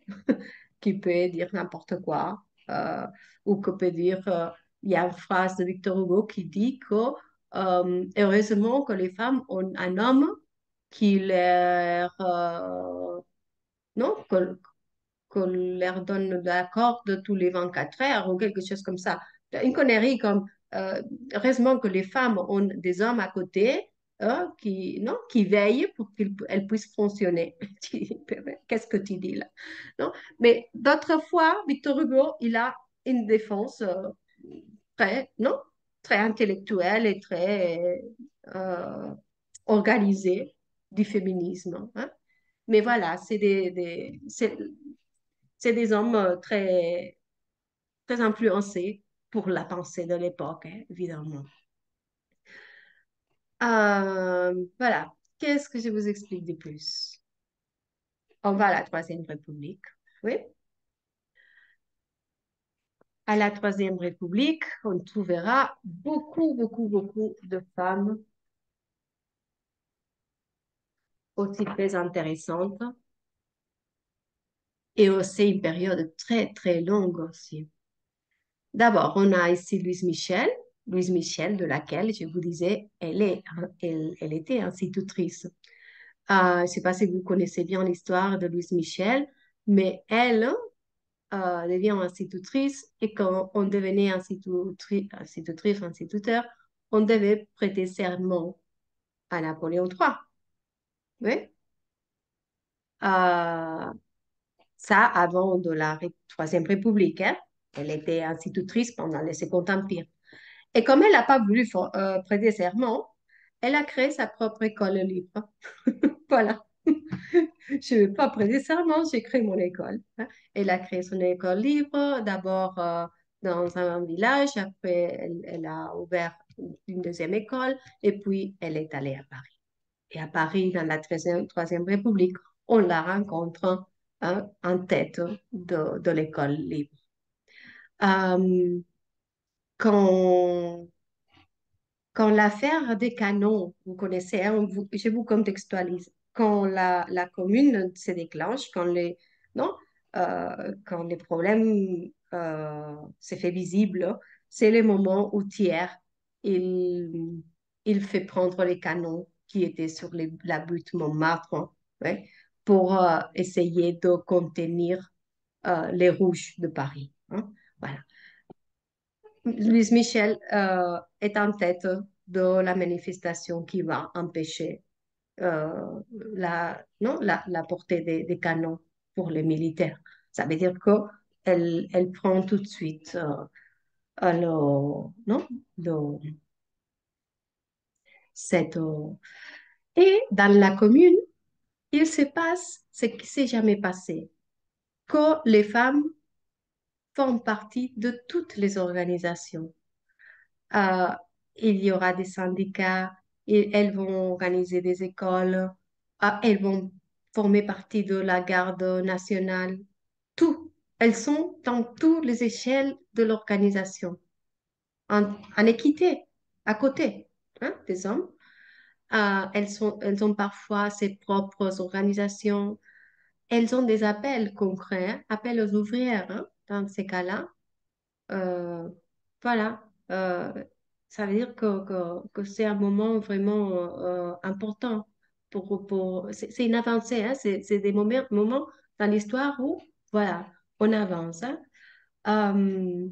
qui peut dire n'importe quoi. euh, ou que peut dire, euh, il y a une phrase de Victor Hugo qui dit que euh, heureusement que les femmes ont un homme qui leur, euh, non, que, que leur donne de la corde tous les vingt-quatre heures ou quelque chose comme ça. Une connerie comme, euh, heureusement que les femmes ont des hommes à côté hein, qui, non, qui veillent pour qu'elles puissent fonctionner. Qu'est-ce que tu dis là? Non? Mais d'autres fois, Victor Hugo, il a une défense euh, très, non, très intellectuelle et très euh, organisée du féminisme. Hein. Mais voilà, c'est des, des, c'est, c'est des hommes euh, très, très influencés pour la pensée de l'époque, hein, évidemment. Euh, voilà. Qu'est-ce que je vous explique de plus? On va à la Troisième République. Oui. À la Troisième République, on trouvera beaucoup, beaucoup, beaucoup de femmes aussi très intéressantes et aussi une période très, très longue aussi. D'abord, on a ici Louise Michel. Louise Michel, de laquelle je vous disais, elle, est, elle, elle était institutrice. Euh, je ne sais pas si vous connaissez bien l'histoire de Louise Michel, mais elle euh, devient institutrice et quand on devenait institutrice, institutrice, instituteur, on devait prêter serment à Napoléon trois. Oui. Euh, ça avant de la Ré- Troisième République. Hein. Elle était institutrice pendant le Second Empire. Et comme elle n'a pas voulu for- euh, prêter serment, elle a créé sa propre école libre. Voilà. Je ne veux pas prêter serment, j'ai créé mon école. Hein. Elle a créé son école libre, d'abord euh, dans un village, après elle, elle a ouvert une deuxième école, et puis elle est allée à Paris. Et à Paris, dans la Troisième, Troisième République, on la rencontre hein, en tête de, de l'école libre. Euh, quand quand l'affaire des canons, vous connaissez, hein, vous- je vous contextualise. quand la, la commune se déclenche, quand les, non, euh, quand les problèmes euh, se fait visible, c'est le moment où Thiers, il, il fait prendre les canons qui étaient sur les- la butte Montmartre, hein, ouais, pour euh, essayer de contenir euh, les rouges de Paris, hein. Voilà. Louise Michel euh, est en tête de la manifestation qui va empêcher euh, la, non, la, la portée des, des canons pour les militaires. Ça veut dire qu'elle elle prend tout de suite euh, euh, le, non, le- cette... euh, et dans la commune, il se passe ce qui s'est jamais passé, que les femmes font partie de toutes les organisations. Euh, il y aura des syndicats, et elles vont organiser des écoles, ah, elles vont former partie de la garde nationale, tout. Elles sont dans toutes les échelles de l'organisation, en, en équité, à côté, hein, des hommes. Euh, elles sont, elles ont parfois ses propres organisations. Elles ont des appels concrets, hein, appels aux ouvrières, hein, dans ces cas-là. Euh, voilà. Euh, ça veut dire que, que, que c'est un moment vraiment euh, important pour, pour c'est c'est une avancée, hein. C'est c'est des moments, moments dans l'histoire où, voilà, on avance, hein. Euh,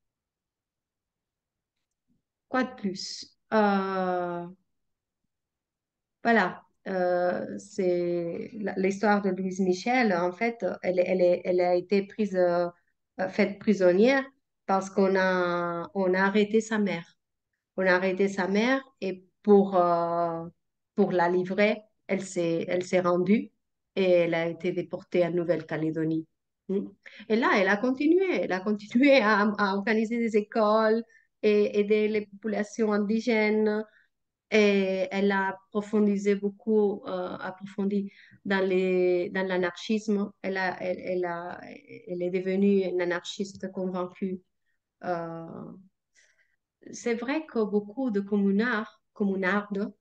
quoi de plus? Euh, voilà. Euh, c'est la- l'histoire de Louise Michel, en fait, elle, est- elle, est- elle a été prise, euh, euh, faite prisonnière parce qu'on a, on a arrêté sa mère. On a arrêté sa mère et pour, euh, pour la livrer, elle s'est, elle s'est rendue et elle a été déportée en Nouvelle-Calédonie. Hmm. Et là, elle a continué, elle a continué à, à organiser des écoles et aider les populations indigènes. Et elle a approfondissé beaucoup, euh, approfondi dans les, dans l'anarchisme. Elle a, elle, elle a, elle est devenue une anarchiste convaincue. Euh, c'est vrai que beaucoup de communards, communardes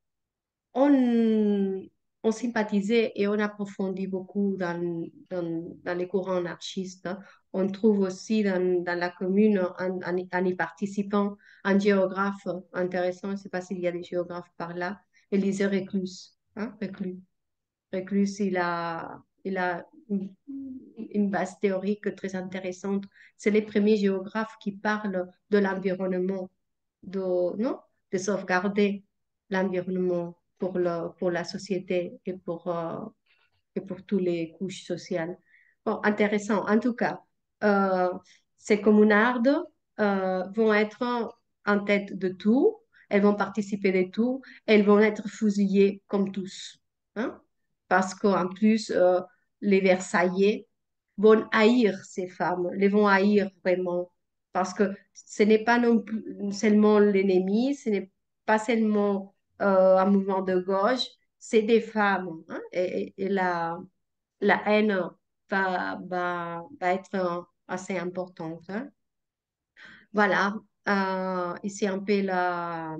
ont, ont sympathisé et ont approfondi beaucoup dans, dans, dans les courants anarchistes. On trouve aussi dans, dans la commune, en, en, y en y participant, un géographe intéressant, je ne sais pas s'il y a des géographes par là, Élisée Reclus. Hein, Reclus. Reclus, il a, il a une, une base théorique très intéressante. C'est les premiers géographes qui parlent de l'environnement, de, non, de sauvegarder l'environnement pour, le, pour la société et pour, euh, et pour toutes les couches sociales. Bon, intéressant. En tout cas, euh, ces communardes euh, vont être en tête de tout, elles vont participer de tout, elles vont être fusillées comme tous, hein. Parce qu'en plus, euh, les Versaillais vont haïr ces femmes, les vont haïr vraiment, parce que ce n'est pas non plus seulement l'ennemi, ce n'est pas seulement euh, un mouvement de gauche, c'est des femmes, hein. Et, et la, la haine va, va, va être euh, assez importante, hein. Voilà, euh, ici un peu la,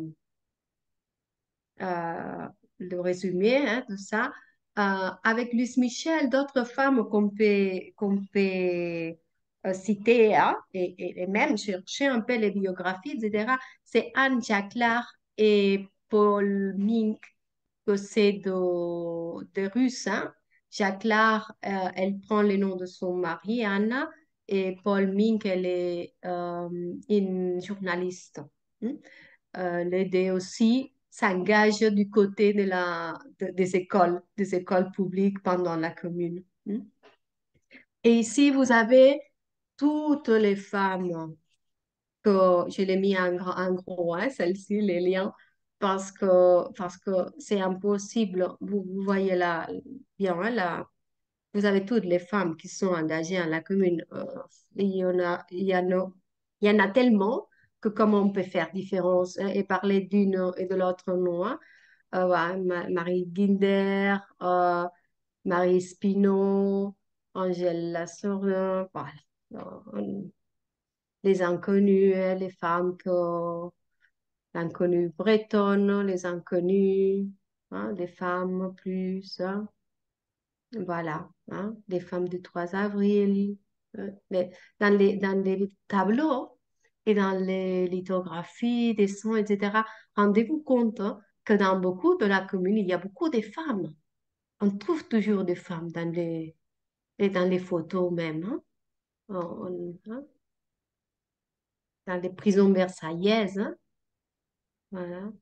euh, le résumé, hein, de ça. Euh, avec Luce Michel, d'autres femmes qu'on peut, qu'on peut euh, citer, hein, et, et, et même chercher un peu les biographies, et cetera, c'est Anne Jacquard et Paul Mink, que c'est de, de Russes, hein. Jacquard, euh, elle prend le nom de son mari, Anna, et Paul Mink, elle est euh, une journaliste, hein. Euh, les deux aussi s'engagent du côté de la, de- des écoles, des écoles publiques pendant la commune, hein. Et ici, vous avez toutes les femmes que je l'ai mis en, gros, en gros, hein, celle-ci, les liens, parce que parce que c'est impossible. Vous, vous voyez là, bien, hein, là, vous avez toutes les femmes qui sont engagées dans la commune. Euh, il y en a, il y en a, il y en a tellement que comment on peut faire différence, hein, et parler d'une et de l'autre nom, hein. Euh, ouais, Ma- Marie Guinder, euh, Marie Spino, Angèle Lassourne, voilà. Euh, les inconnues, hein, les femmes que l'inconnue bretonne, les inconnues. hein, des femmes plus, hein, voilà, hein, des femmes du trois avril. euh, mais dans les, dans les tableaux et dans les lithographies, dessins, et cetera, rendez-vous compte hein, que dans beaucoup de la commune, il y a beaucoup de femmes. On trouve toujours des femmes dans les, et dans les photos même, hein. On- on- hein, dans les prisons versaillaises, hein, voilà.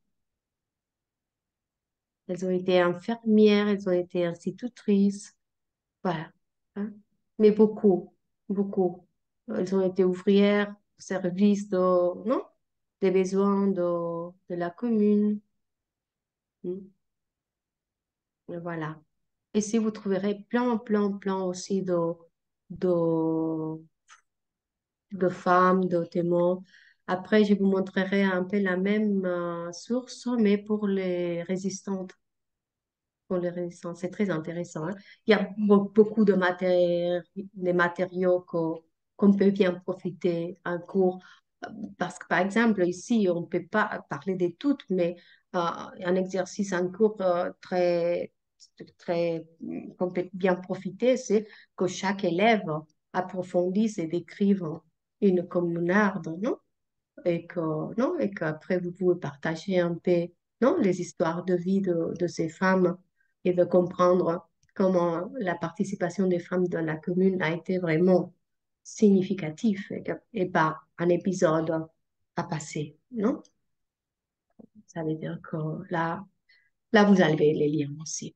Elles ont été infirmières, elles ont été institutrices, voilà, hein. Mais beaucoup, beaucoup. Elles ont été ouvrières au service de, non, des besoins de, de la commune. Hmm. Et voilà. Et si vous trouverez plein, plein, plein aussi de, de, de femmes, de témoins. Après, je vous montrerai un peu la même euh, source, mais pour les résistantes. Pour les résistants. C'est très intéressant, hein. Il y a be- beaucoup de matériaux, des matériaux qu'on qu'on peut bien profiter en cours. Euh, Parce que, par exemple, ici, on ne peut pas parler de toutes, mais euh, un exercice en cours euh, très, très, qu'on peut bien profiter, c'est que chaque élève approfondisse et décrive une communarde, non? Et que, non? Et qu'après, vous pouvez partager un peu, non? Les histoires de vie de, de ces femmes et de comprendre comment la participation des femmes dans la commune a été vraiment significative et, que- et pas un épisode à passer, non? Ça veut dire que là, là, vous avez les liens aussi.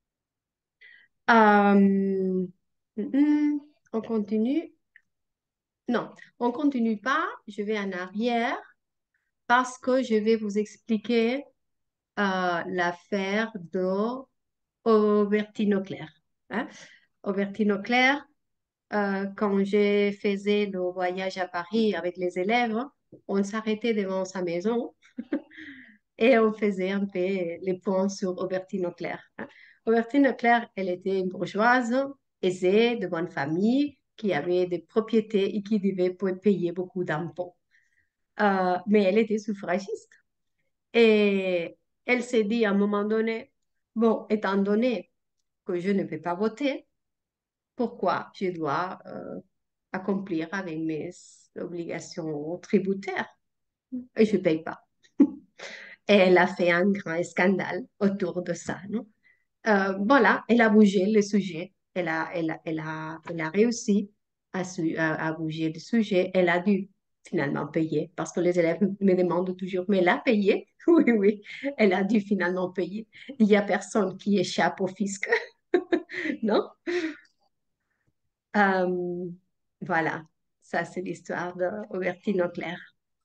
Euh, hum, on continue? Non, on continue pas. Je vais en arrière parce que je vais vous expliquer euh, l'affaire de Aubertine Auclair, hein. Aubertine Auclair, euh, quand je faisais le voyage à Paris avec les élèves, on s'arrêtait devant sa maison et on faisait un peu les points sur Aubertine Auclair, hein. Aubertine Auclair, elle était une bourgeoise aisée, de bonne famille, qui avait des propriétés et qui devait payer beaucoup d'impôts. Euh, mais elle était suffragiste. Et elle s'est dit à un moment donné, bon, étant donné que je ne vais pas voter, pourquoi je dois euh, accomplir avec mes obligations tributaires et je ne paye pas. Et elle a fait un grand scandale autour de ça, non? Euh, voilà, elle a bougé le sujet. Elle a, elle a, elle a, elle a réussi à, su- à, à bouger le sujet. Elle a dû finalement payer parce que les élèves me demandent toujours, mais elle a payé? Oui, oui, elle a dû finalement payer. Il n'y a personne qui échappe au fisc, non? Euh, voilà, ça c'est l'histoire d'Aubertine Auclair.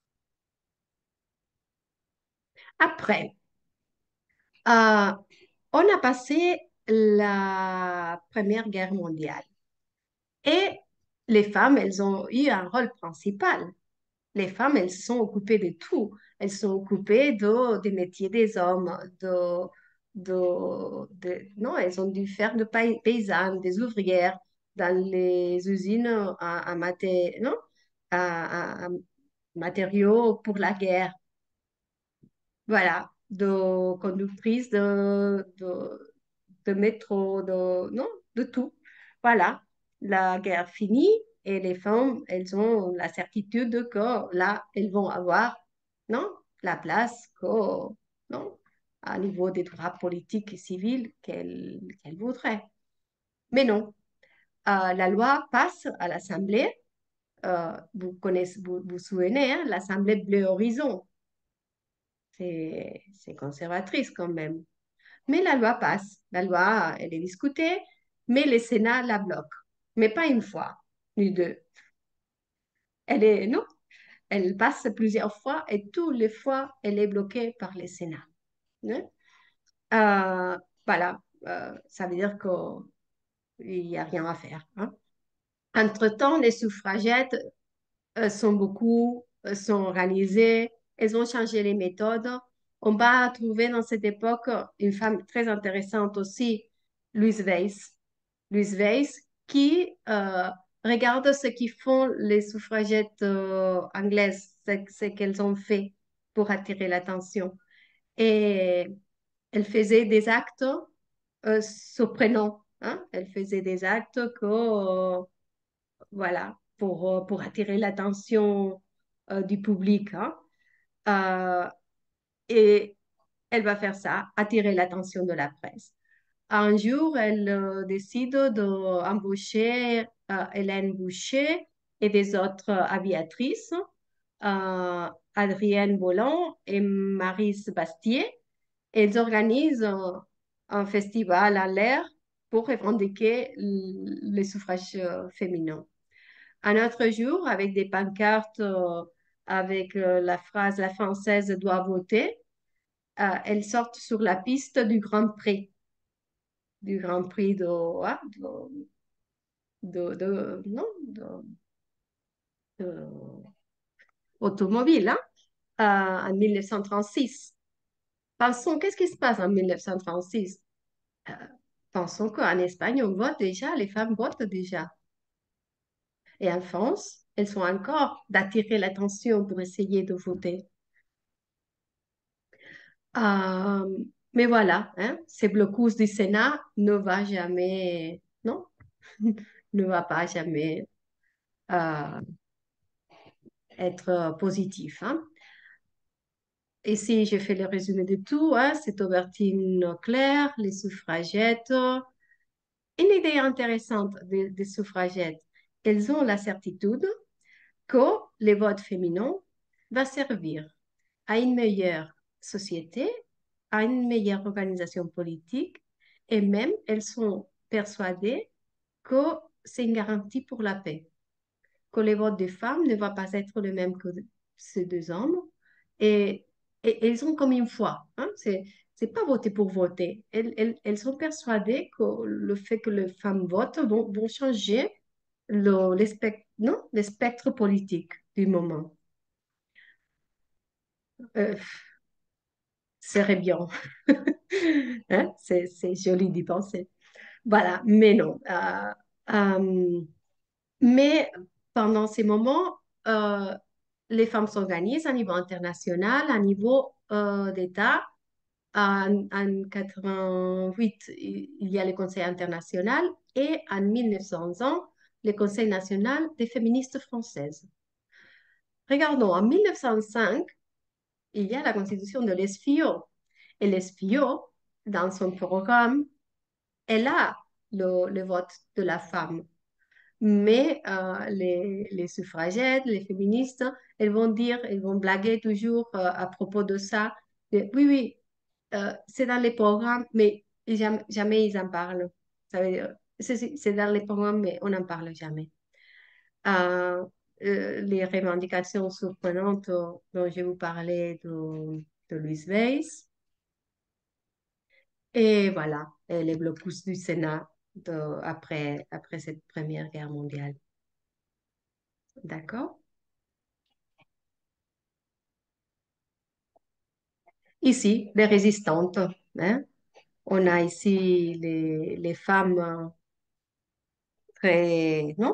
Après, euh, on a passé la Première Guerre mondiale et les femmes, elles ont eu un rôle principal. Les femmes, elles sont occupées de tout. Elles sont occupées de, des métiers des hommes, de, de, de- non, elles ont dû faire de pay- paysannes, des ouvrières dans les usines à, à, maté- non, à, à- à matériaux pour la guerre. Voilà, de conductrices de, de, de métro, de, non, de tout. Voilà, la guerre finie et les femmes, elles ont la certitude que là, elles vont avoir, non, la place que, non, à niveau des droits politiques et civils qu'elles qu'elles voudraient. Mais non, Euh, la loi passe à l'Assemblée. Euh, vous connaissez, vous vous souvenez, hein, l'Assemblée Bleu Horizon. C'est c'est conservatrice quand même. Mais la loi passe. La loi, elle est discutée, mais le Sénat la bloque. Mais pas une fois, ni deux. Elle est, non, elle passe plusieurs fois et toutes les fois, elle est bloquée par le Sénat, hein. Euh, voilà. Euh, ça veut dire qu'il n'y a rien à faire, hein. Entre-temps, les suffragettes euh, sont beaucoup, euh, sont organisées, elles ont changé les méthodes. On va trouver dans cette époque une femme très intéressante aussi, Louise Weiss. Louise Weiss, qui euh, regarde ce qu'ils font les suffragettes euh, anglaises, ce, ce qu'elles ont fait pour attirer l'attention. Et Elle faisait des actes euh, surprenants, hein. Elle faisait des actes que, euh, voilà, pour, euh, pour attirer l'attention euh, du public, hein. Euh, et elle va faire ça, attirer l'attention de la presse. Un jour, elle euh, décide d'embaucher euh, Hélène Boucher et des autres aviatrices, euh, Adrienne Bolland et Marie Bastier. Elles organisent euh, un festival à l'air pour revendiquer l- les suffrages euh, féminins. Un autre jour, avec des pancartes euh, avec euh, la phrase «La Française doit voter», euh, elles sortent sur la piste du Grand Prix, du Grand Prix de, ah, de, de- de- non, de- de- automobile, hein, euh, en mille neuf cent trente-six. Pensons, qu'est-ce qui se passe en mille neuf cent trente-six? Euh, Pensons qu'en Espagne, on vote déjà, les femmes votent déjà. Et en France, elles sont encore d'attirer l'attention pour essayer de voter. Euh, mais voilà, hein, ce blocus du Sénat ne va jamais, non, ne va pas jamais euh, être positif, hein. Ici, je fais le résumé de tout, hein, c'est Aubertine Claire, les suffragettes. Une idée intéressante des, des suffragettes, elles ont la certitude que les votes féminins va servir à une meilleure société, à une meilleure organisation politique, et même elles sont persuadées que c'est une garantie pour la paix, que les votes des femmes ne vont pas être le même que ceux des hommes, et, et elles ont comme une foi, hein, c'est c'est pas voter pour voter. Elles, elles, elles sont persuadées que le fait que les femmes votent vont, vont changer le, les spec- non, les spectres politiques du moment. Euh, Serait bien. Hein? C'est, c'est joli d'y penser. Voilà, mais non. Euh, euh, mais pendant ces moments, euh, les femmes s'organisent à niveau international, à niveau euh, d'État. En, en quatre-vingt-huit, il il y a le Conseil international et en mille neuf cents ans, le Conseil national des féministes françaises. Regardons, en mille neuf cent cinq, il y a la constitution de l'Esfio. Et l'Esfio, dans son programme, elle a le, le vote de la femme. Mais euh, les, les suffragettes, les féministes, elles vont dire, elles vont blaguer toujours euh, à propos de ça. De, oui, oui, euh, c'est dans les programmes, mais jamais, jamais ils en parlent. Ça veut dire, c'est c'est- c'est dans les programmes, mais on n'en parle jamais. Euh, euh, les revendications surprenantes euh, dont je vous parlais de, de Louise Weiss. Et voilà, et les blocus du Sénat de, après, après cette Première Guerre mondiale. D'accord? Ici, les résistantes, hein. On a ici les, les femmes euh, très, non,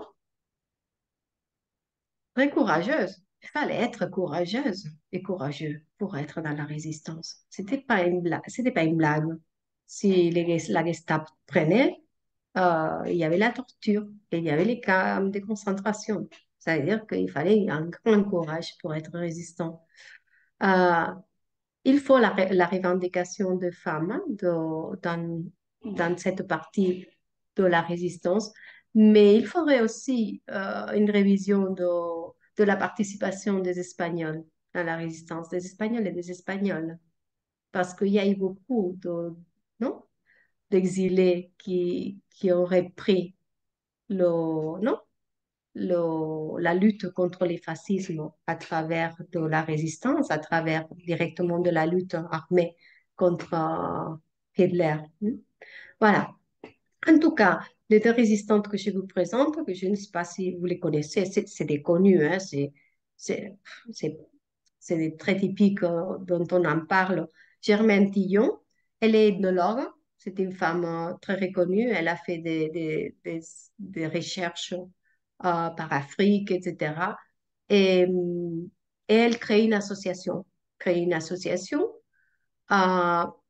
très courageuses. Il fallait être courageuse et courageux pour être dans la résistance. C'était pas une blague, c'était pas une blague. Si les, la Gestapo prenait, euh, il y avait la torture et il y avait les camps de concentration. Ça veut dire qu'il fallait un grand courage pour être résistant. Euh, il faut la, ré- la revendication de femmes, hein, de- dans, dans cette partie de la résistance, mais il faudrait aussi euh, une révision de, de la participation des Espagnols à la résistance, des Espagnols et des Espagnols, parce qu'il y a eu beaucoup de, non, d'exilés qui, qui auraient pris le, non, le- la lutte contre les fascismes à travers de la résistance, à travers directement de la lutte armée contre euh, Hitler. Voilà. En tout cas, les deux résistantes que je vous présente, que je ne sais pas si vous les connaissez, c'est c'est des connus, hein, c'est c'est- c'est- c'est des très typiques euh, dont on en parle. Germaine Tillon, elle est ethnologue, c'est une femme euh, très reconnue, elle a fait des, des, des, des recherches euh, par Afrique, et cetera. Et, hum, et elle crée une association, crée une association euh,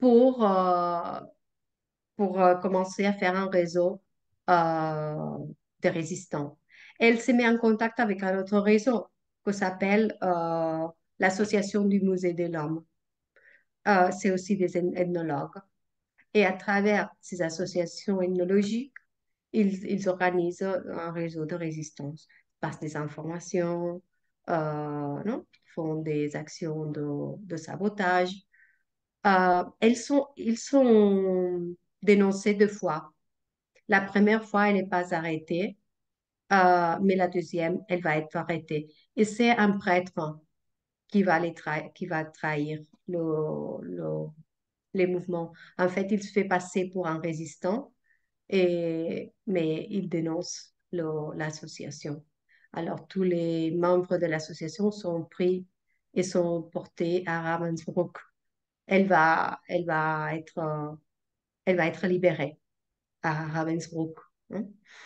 pour, euh, pour euh, commencer à faire un réseau euh, de résistants. Elle se met en contact avec un autre réseau qui s'appelle euh, l'Association du Musée de l'Homme. Euh, c'est aussi des eth- ethnologues. Et à travers ces associations ethnologiques, ils, ils organisent un réseau de résistance, passent des informations, euh, non? Font des actions de, de sabotage. Euh, elles sont, ils sont dénoncés deux fois. La première fois, elle n'est pas arrêtée, euh, mais la deuxième, elle va être arrêtée. Et c'est un prêtre qui va, les tra- qui va trahir le, le- les mouvements. En fait, il se fait passer pour un résistant, et, mais il dénonce le- l'association. Alors, tous les membres de l'association sont pris et sont portés à Ravensbrück. Elle va, elle va être, euh, elle va être libérée à Ravensbrück, hein.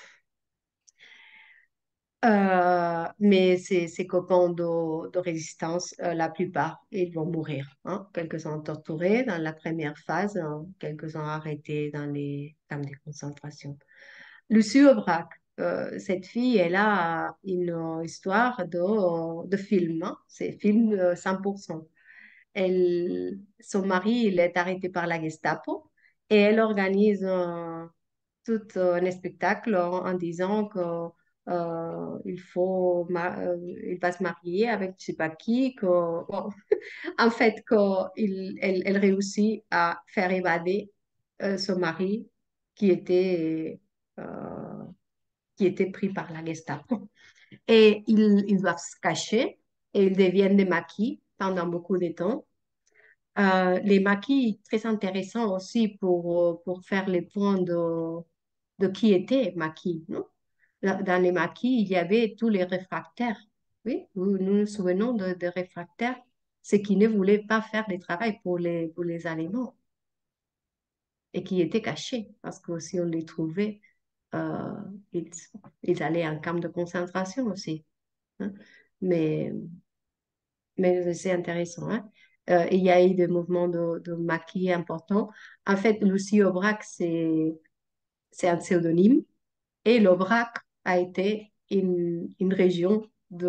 Euh, mais ses, ses copains de, de résistance, euh, la plupart, ils vont mourir, hein. Quelques-uns torturés dans la première phase, hein. Quelques-uns arrêtés dans les camps de concentration. Lucie Aubrac, euh, cette fille, elle a une histoire de, de film, hein. C'est film euh, cent pour cent. Elle, son mari, il est arrêté par la Gestapo et elle organise un, tout un spectacle en, en disant que euh, il faut ma- euh, il va se marier avec je sais pas qui, que, bon, en fait, qu'il elle, elle réussit à faire évader euh, son mari qui était, euh, qui était pris par la Gestapo. Et ils, ils doivent se cacher et ils deviennent des maquis pendant beaucoup de temps. Euh, les maquis, très intéressants aussi pour, euh, pour faire les points de, de qui était maquis, non? Dans dans les maquis, il y avait tous les réfractaires. Oui, nous nous nous souvenons de, de réfractaires, ceux qui ne voulaient pas faire le travail pour les, pour les aliments et qui étaient cachés parce que si on les trouvait, euh, ils, ils allaient en camp de concentration aussi, hein. Mais, mais c'est intéressant, hein. Euh, il y a eu des mouvements de, de maquis importants. En fait, Lucie Aubrac, c'est, c'est un pseudonyme et l'Aubrac a été une, une région de,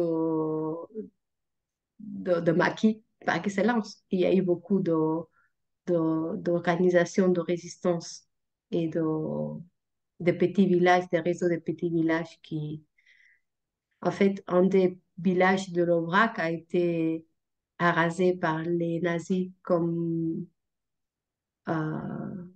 de, de maquis par excellence. Il y a eu beaucoup de, de- d'organisations de résistance et de, de petits villages, des réseaux de petits villages qui, en fait, un des villages de l'Aubrac a été arasé par les nazis comme euh,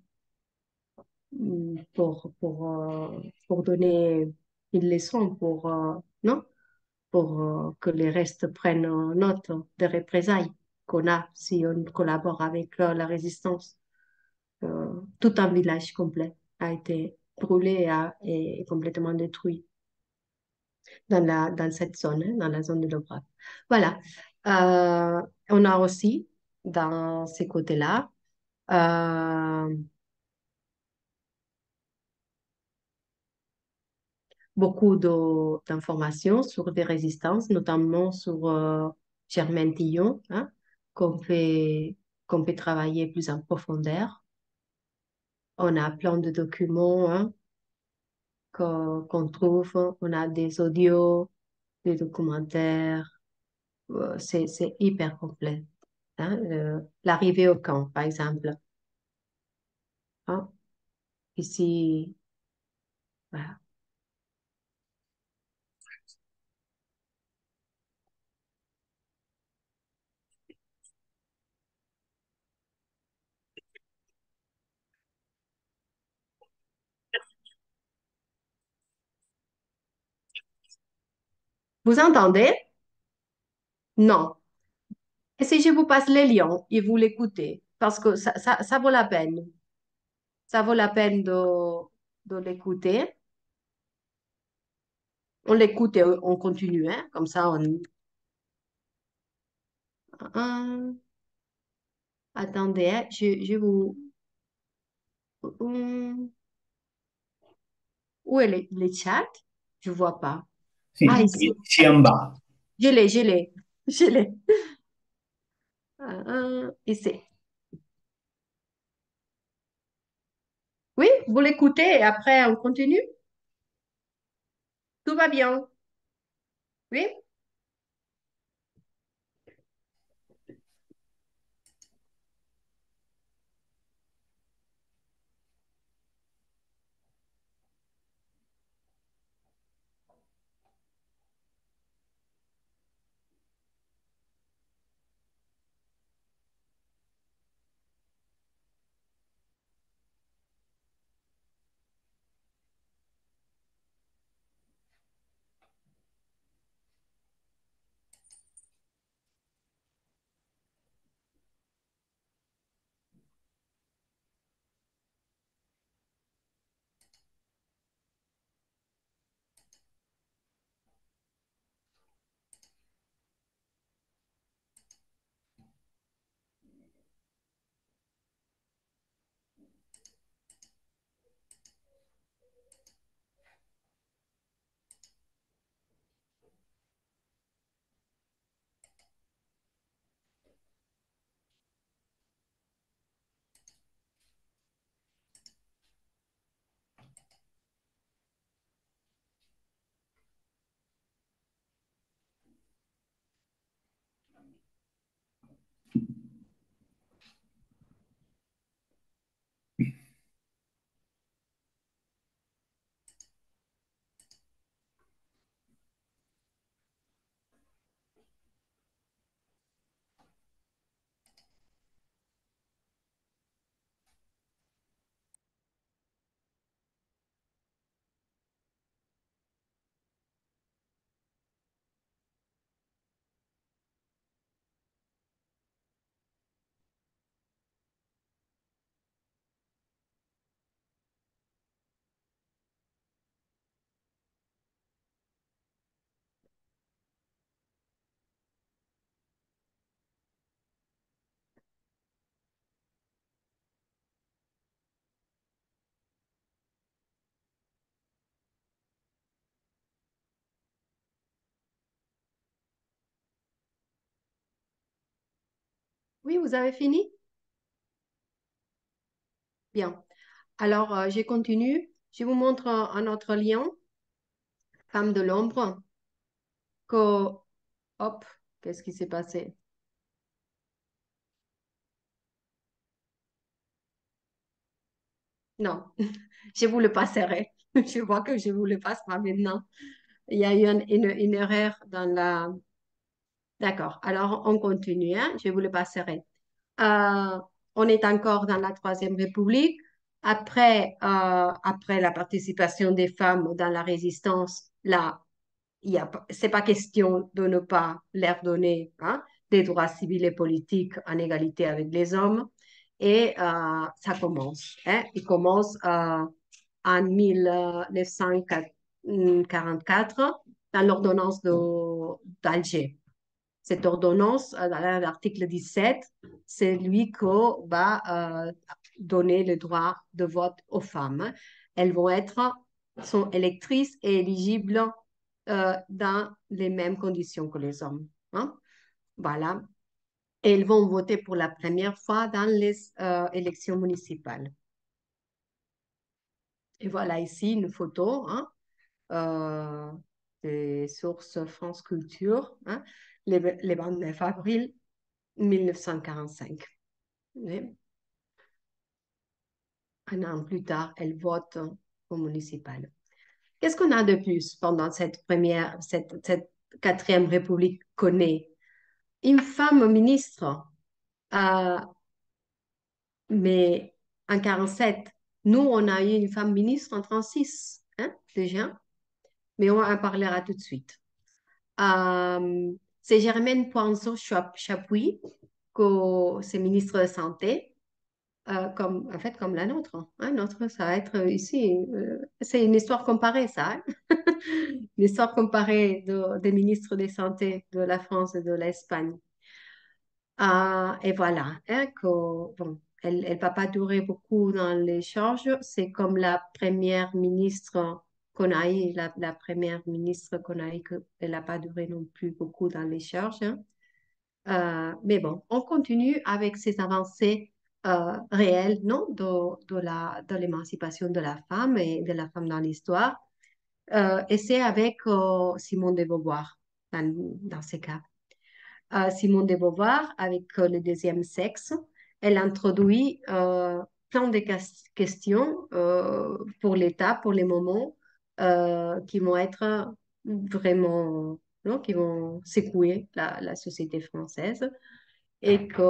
pour, pour, euh, pour donner une leçon, pour, euh, non? Pour euh, que les restes prennent note des représailles qu'on a si on collabore avec euh, la résistance. Euh, tout un village complet a été brûlé et, a- et complètement détruit dans la, dans cette zone, hein, dans la zone de l'Aubrac. Voilà. Euh, on a aussi, dans ces côtés-là, euh, beaucoup de- d'informations sur des résistances, notamment sur euh, Germaine Tillon, hein, qu'on peut, qu'on peut travailler plus en profondeur. On a plein de documents, hein, qu'on qu'on trouve. On a des audios, des documentaires. Euh, C'est, c'est hyper complet, hein. Euh, l'arrivée au camp, par exemple, hein. Ici, voilà. Vous entendez? Non. Et si je vous passe les liens et vous l'écoutez, parce que ça, ça, ça vaut la peine. Ça vaut la peine de, de l'écouter. On l'écoute et on continue, hein. Comme ça, on... Hum, attendez, hein, je, je vous... hum, où est le, le chat? Je vois pas. Ah, Sì, ici. ici en bas. Je l'ai, je l'ai. Je l'ai. Ah, ah, ici. Oui, vous l'écoutez et après on continue. Tout va bien. Oui, oui, vous avez fini? Bien. Alors, euh, je continue. Je vous montre un, un autre lien, Femme de l'ombre, que, hop, qu'est-ce qui s'est passé? Non, je vous le passerai. Je vois que je vous le passe pas maintenant. Il y a eu une, une, une erreur dans la... D'accord, alors on continue, hein? Je vous le passerai. Euh, on est encore dans la Troisième République. Après, euh, après la participation des femmes dans la résistance, là, il y a, pas- c'est pas question de ne pas leur donner hein, des droits civils et politiques en égalité avec les hommes. Et euh, ça commence. Hein, il commence euh, en mille neuf cent quarante-quatre dans l'ordonnance de- d'Alger. Cette ordonnance, euh, dans l'article dix-sept, c'est lui qui va euh, donner le droit de vote aux femmes. Elles vont être, sont électrices et éligibles euh, dans les mêmes conditions que les hommes. Hein. Voilà. Et elles vont voter pour la première fois dans les euh, élections municipales. Et voilà ici une photo hein, euh, des sources France Culture, hein, les, les vingt-neuf avril mille neuf cent quarante-cinq. Oui. Un an plus tard, elle vote au municipal. Qu'est-ce qu'on a de plus pendant cette première, cette, cette quatrième république qu'on est? Une femme ministre, euh, mais en quarante-sept, nous, on a eu une femme ministre en trente-six, hein, déjà, mais on en parlera tout de suite. Euh, c'est Germaine Poinceau Chapuis, que c'est ministre de Santé. Euh, comme, en fait, comme la nôtre. Hein. Notre, ça va être ici. euh, c'est une histoire comparée, ça. Hein. Une histoire comparée de- des ministres de Santé de la France et de l'Espagne. Ah, et voilà. Hein, que, bon, elle ne va pas durer beaucoup dans les charges. C'est comme la première ministre qu'on a eue, la, la première ministre qu'on a eue, que elle n'a pas duré non plus beaucoup dans les charges. Hein. Euh, mais bon, on continue avec ces avancées euh, réelle, non, de, de la, de l'émancipation de la femme et de la femme dans l'histoire. Euh, et c'est avec euh, Simone de Beauvoir dans, dans ces cas. Euh, Simone de Beauvoir, avec euh, le deuxième sexe, elle introduit euh, plein de ques- questions euh, pour l'état, pour les moments euh, qui vont être vraiment, non, qui vont secouer la, la société française et que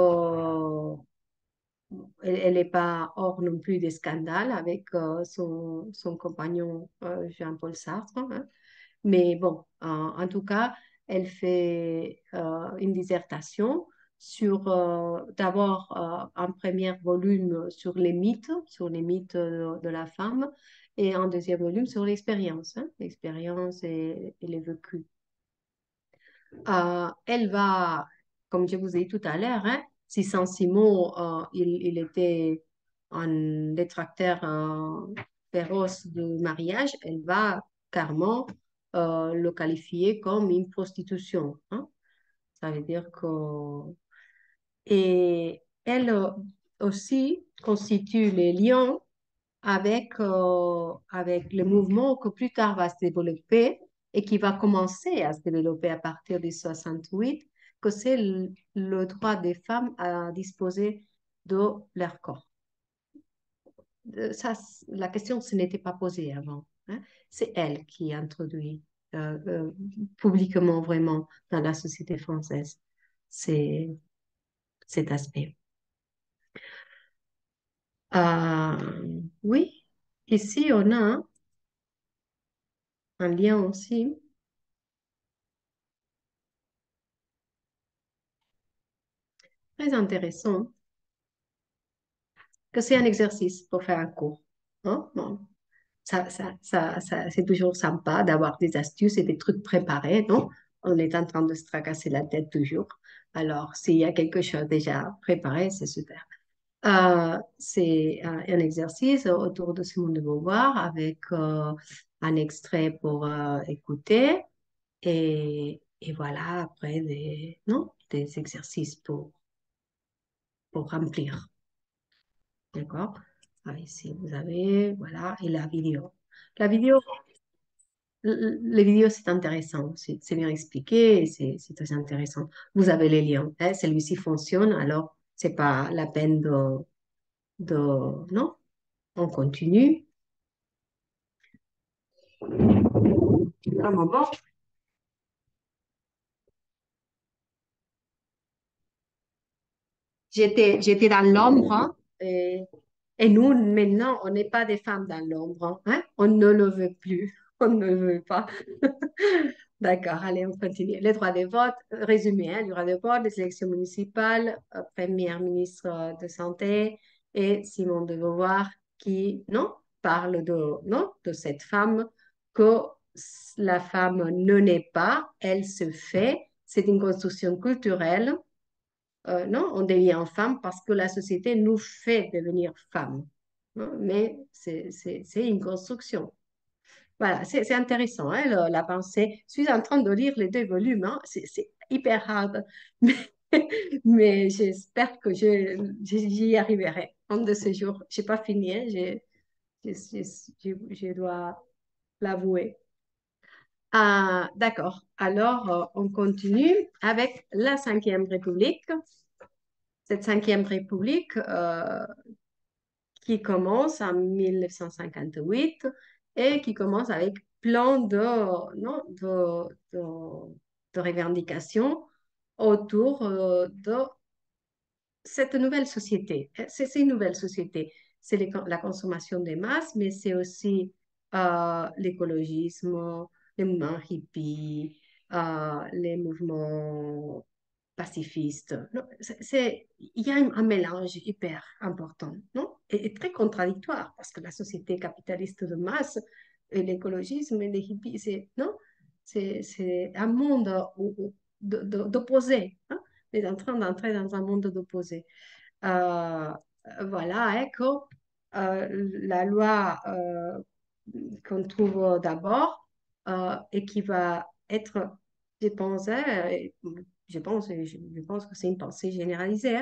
elle n'est pas hors non plus des scandales avec euh, son, son compagnon euh, Jean-Paul Sartre, hein. Mais bon, en, en tout cas, elle fait euh, une dissertation sur euh, d'abord euh, un premier volume sur les mythes, sur les mythes de, de la femme, et un deuxième volume sur l'expérience, hein, l'expérience et, et les vécus. Euh, elle va, comme je vous ai dit tout à l'heure, hein, si Saint-Simon, euh, il, il était un détracteur euh, féroce du mariage, elle va carrément euh, le qualifier comme une prostitution, hein. Ça veut dire que... Et elle euh, aussi constitue les liens avec, euh, avec le mouvement que plus tard va se développer et qui va commencer à se développer à partir du soixante-huit, que c'est le, le droit des femmes à disposer de leur corps. Euh, Ça, c- la question ne n'était pas posée avant, hein. C'est elle qui a introduit euh, euh, publiquement vraiment dans la société française c'est, cet aspect. Euh, oui, ici on a un lien aussi très intéressant, que c'est un exercice pour faire un cours, hein. Bon, ça, ça, ça, ça- c'est toujours sympa d'avoir des astuces et des trucs préparés, non? On est en train de se tracasser la tête toujours. Alors, s'il y a quelque chose déjà préparé, c'est super. Euh, c'est euh, un exercice autour de Simone de Beauvoir avec euh, un extrait pour euh, écouter et, et voilà, après des, non, des exercices pour, pour remplir. D'accord? Ah, ici, vous avez, voilà, et la vidéo. La vidéo, l- l- les vidéos, c'est intéressant, c'est c'est bien expliqué, et c'est c'est très intéressant. Vous avez les liens, hein, celui-ci fonctionne, alors c'est pas la peine de, de, non, on continue. Un moment. J'étais, j'étais dans l'ombre, hein, et, et nous, maintenant, on n'est pas des femmes dans l'ombre, hein, on ne le veut plus, on ne le veut pas. D'accord, allez, on continue. Les droits de vote, euh, résumé, hein, les droits de vote, les élections municipales, euh, première ministre euh, de Santé et Simone de Beauvoir qui, non, parle de, non, de cette femme que s- la femme ne naît pas, elle se fait, c'est une construction culturelle, euh, non, on devient femme parce que la société nous fait devenir femme, hein, mais c'est c'est- c'est une construction. Voilà, c'est c'est intéressant, hein, le- la pensée. Je suis en train de lire les deux volumes, hein, c'est c'est hyper hard, mais, mais j'espère que je, je- j'y arriverai un de ces jours. Je n'ai pas fini, hein, je, je, je- je- je dois l'avouer. Ah, d'accord, alors euh, on continue avec la Cinquième République. Cette Cinquième République euh, qui commence en mille neuf cent cinquante-huit et qui commence avec plein de, non, de, de, de revendications autour euh, de cette nouvelle société. C'est c'est une nouvelle société. C'est les- la consommation des masses, mais c'est aussi euh, l'écologisme, les mouvements hippies, euh, les mouvements pacifiste. Non, c'est, c'est- il y a un, un mélange hyper important, non? Et, et très contradictoire, parce que la société capitaliste de masse et l'écologisme et les hippies, c'est, non? C'est, c'est un monde où- où- de- de- d'opposés, hein? On est en train d'entrer dans un monde d'opposés. Euh, voilà, ecco, euh, la loi euh, qu'on trouve d'abord euh, et qui va être, je pense, hein, je pense, je, je pense que c'est une pensée généralisée, hein,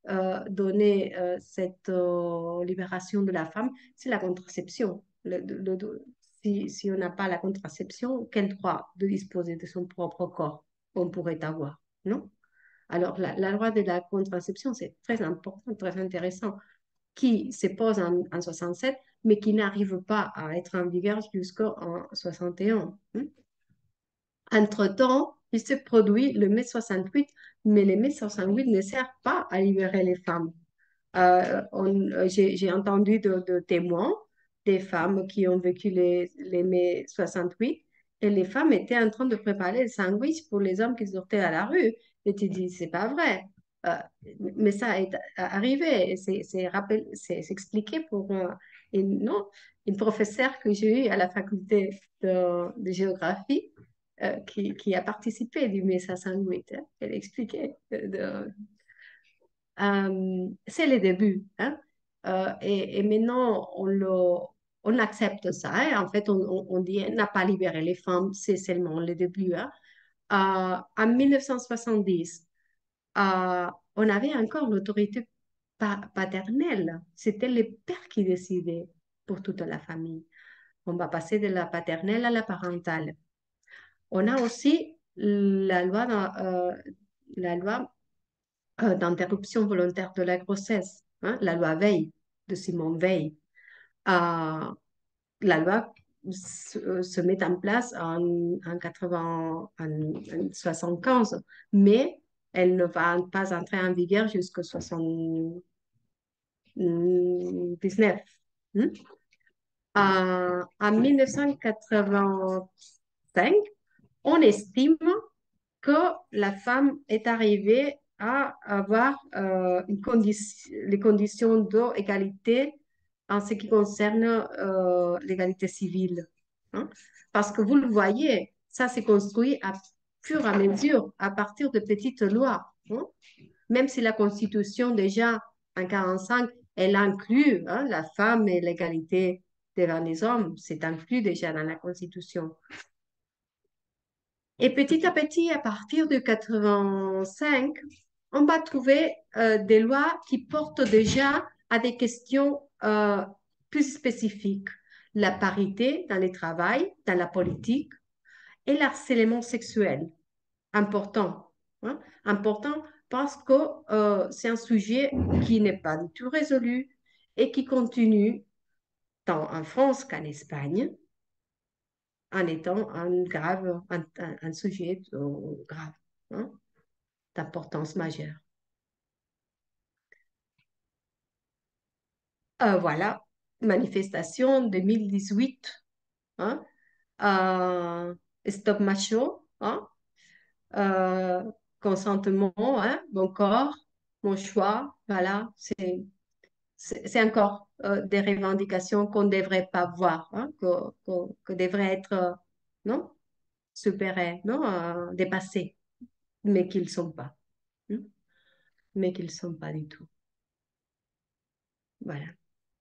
euh, donné euh, cette euh, libération de la femme, c'est la contraception. Le- le- le- si, si on n'a pas la contraception, quel droit de disposer de son propre corps on pourrait avoir, non? Alors, la, la loi de la contraception, c'est très important, très intéressant, qui se pose en, en soixante-sept, mais qui n'arrive pas à être en vigueur jusqu'en soixante et un. Hein. Entre-temps, il se produit le mai soixante-huit, mais le mai soixante-huit ne sert pas à libérer les femmes. Euh, on- euh, j'ai, j'ai entendu de, de témoins, des femmes qui ont vécu les, les mai soixante-huit, et les femmes étaient en train de préparer le sandwich pour les hommes qui sortaient à la rue. Et tu dis, c'est pas vrai. Euh, mais ça est arrivé, et c'est c'est rappel- c'est- c'est expliqué pour euh, une, non, une professeure que j'ai eue à la faculté de, de géographie euh, qui, qui a participé du mai soixante-huit. Hein. Elle expliquait de, euh, c'est le début. Hein. Euh, et, et maintenant, on, le, on accepte ça. Hein. En fait, on, on, on dit, on n'a pas libéré les femmes, c'est seulement le début. Hein. Euh, en mille neuf cent soixante-dix, euh, on avait encore l'autorité pa- paternelle. C'était le père qui décidait pour toute la famille. On va passer de la paternelle à la parentale. On a aussi la loi, euh, la loi euh, d'interruption volontaire de la grossesse, hein, la loi Veil de Simone Veil. Euh, la loi se, se met en place en, en quatre-vingts, en, en soixante-quinze, mais elle ne va pas entrer en vigueur jusqu'au soixante-dix-neuf. Hmm? Euh, en mille neuf cent quatre-vingt-cinq, on estime que la femme est arrivée à avoir euh, une condi- les conditions d'égalité en ce qui concerne euh, l'égalité civile. Hein. Parce que vous le voyez, ça s'est construit à fur et à mesure, à partir de petites lois. Hein. Même si la Constitution, déjà, en quarante-cinq, elle inclut hein, la femme et l'égalité devant les hommes, c'est inclus déjà dans la Constitution. Et petit à petit, à partir de quatre-vingt-cinq, on va trouver euh, des lois qui portent déjà à des questions euh, plus spécifiques. La parité dans le travail, dans la politique et l'harcèlement sexuel. Important. Hein. Important parce que euh, c'est un sujet qui n'est pas du tout résolu et qui continue tant en France qu'en Espagne en étant un grave, un, un- un sujet euh, grave, hein, d'importance majeure. Euh, voilà, manifestation deux mille dix-huit, hein, euh, Stop Macho, hein, euh, consentement, hein, mon corps, mon choix, voilà, c'est c'est c'est encore euh, des revendications qu'on ne devrait pas voir, hein, que, que, que devraient être, euh, non, supérées, non, euh, dépassées, mais qu'ils ne sont pas. Hein. Mais qu'ils ne sont pas du tout. Voilà.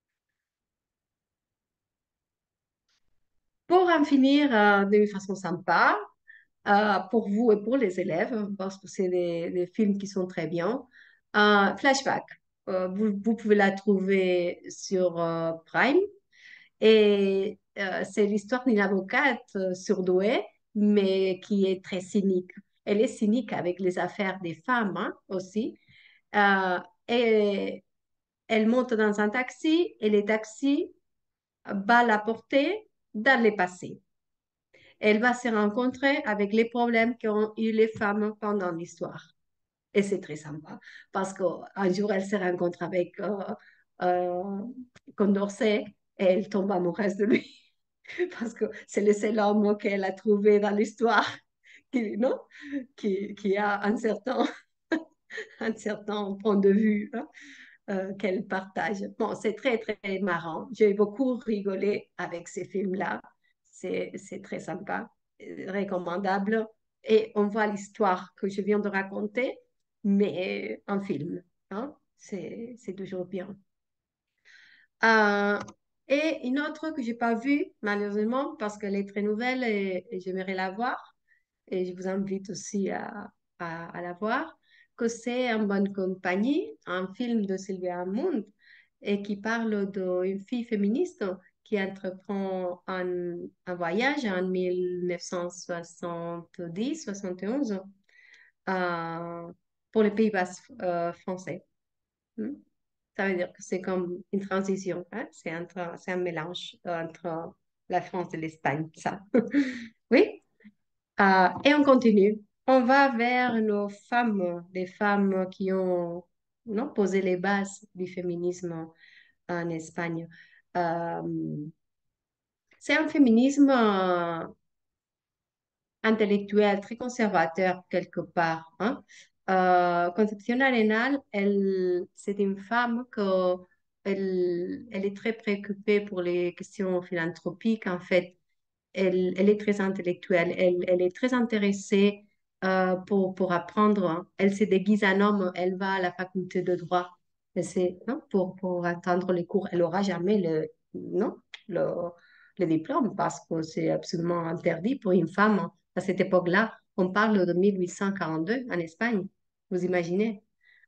Pour en finir euh, d'une façon sympa, euh, pour vous et pour les élèves, parce que c'est des, des films qui sont très bien, euh, Flashback, euh, vous, vous pouvez la trouver sur euh, Prime. Et euh, c'est l'histoire d'une avocate euh, surdouée, mais qui est très cynique. Elle est cynique avec les affaires des femmes hein, aussi. Euh, et elle monte dans un taxi et les taxis va la porter dans le passé. Elle va se rencontrer avec les problèmes qu'ont eu les femmes pendant l'histoire. Et c'est très sympa parce qu'un jour, elle se rencontre avec euh, euh, Condorcet et elle tombe amoureuse de lui parce que c'est le seul homme qu'elle a trouvé dans l'histoire qui, non? qui, qui a un certain, un certain point de vue. Hein. Euh, qu'elle partage. Bon, c'est très, très marrant. J'ai beaucoup rigolé avec ces films-là. C'est, c'est très sympa, euh, recommandable. Et on voit l'histoire que je viens de raconter, mais en film. Hein. C'est, c'est toujours bien. Euh, et une autre que j'ai pas vue, malheureusement, parce qu'elle est très nouvelle et, et j'aimerais la voir. Et je vous invite aussi à, à, à la voir. que c'est En bonne compagnie, un film de Sylvia Mound, et qui parle d'une fille féministe qui entreprend un, un voyage en mille neuf cent soixante-dix soixante et onze euh, pour les Pays Bas euh, français. Hmm. Ça veut dire que c'est comme une transition, hein? C'est entre, c'est un mélange entre la France et l'Espagne, ça. Oui. Euh, et on continue. On va vers nos femmes, des femmes qui ont non, posé les bases du féminisme en Espagne. Euh, c'est un féminisme euh, intellectuel, très conservateur quelque part, hein. Euh, Concepción Arenal, elle, c'est une femme que elle, elle est très préoccupée pour les questions philanthropiques. En fait, elle, elle est très intellectuelle, elle, elle est très intéressée euh, pour, pour apprendre, hein. Elle se déguise en homme, elle va à la faculté de droit. Et c'est, non, pour, pour attendre les cours. Elle n'aura jamais le, non, le, le diplôme parce que c'est absolument interdit pour une femme, hein. À cette époque-là, on parle de mille huit cent quarante-deux en Espagne. Vous imaginez?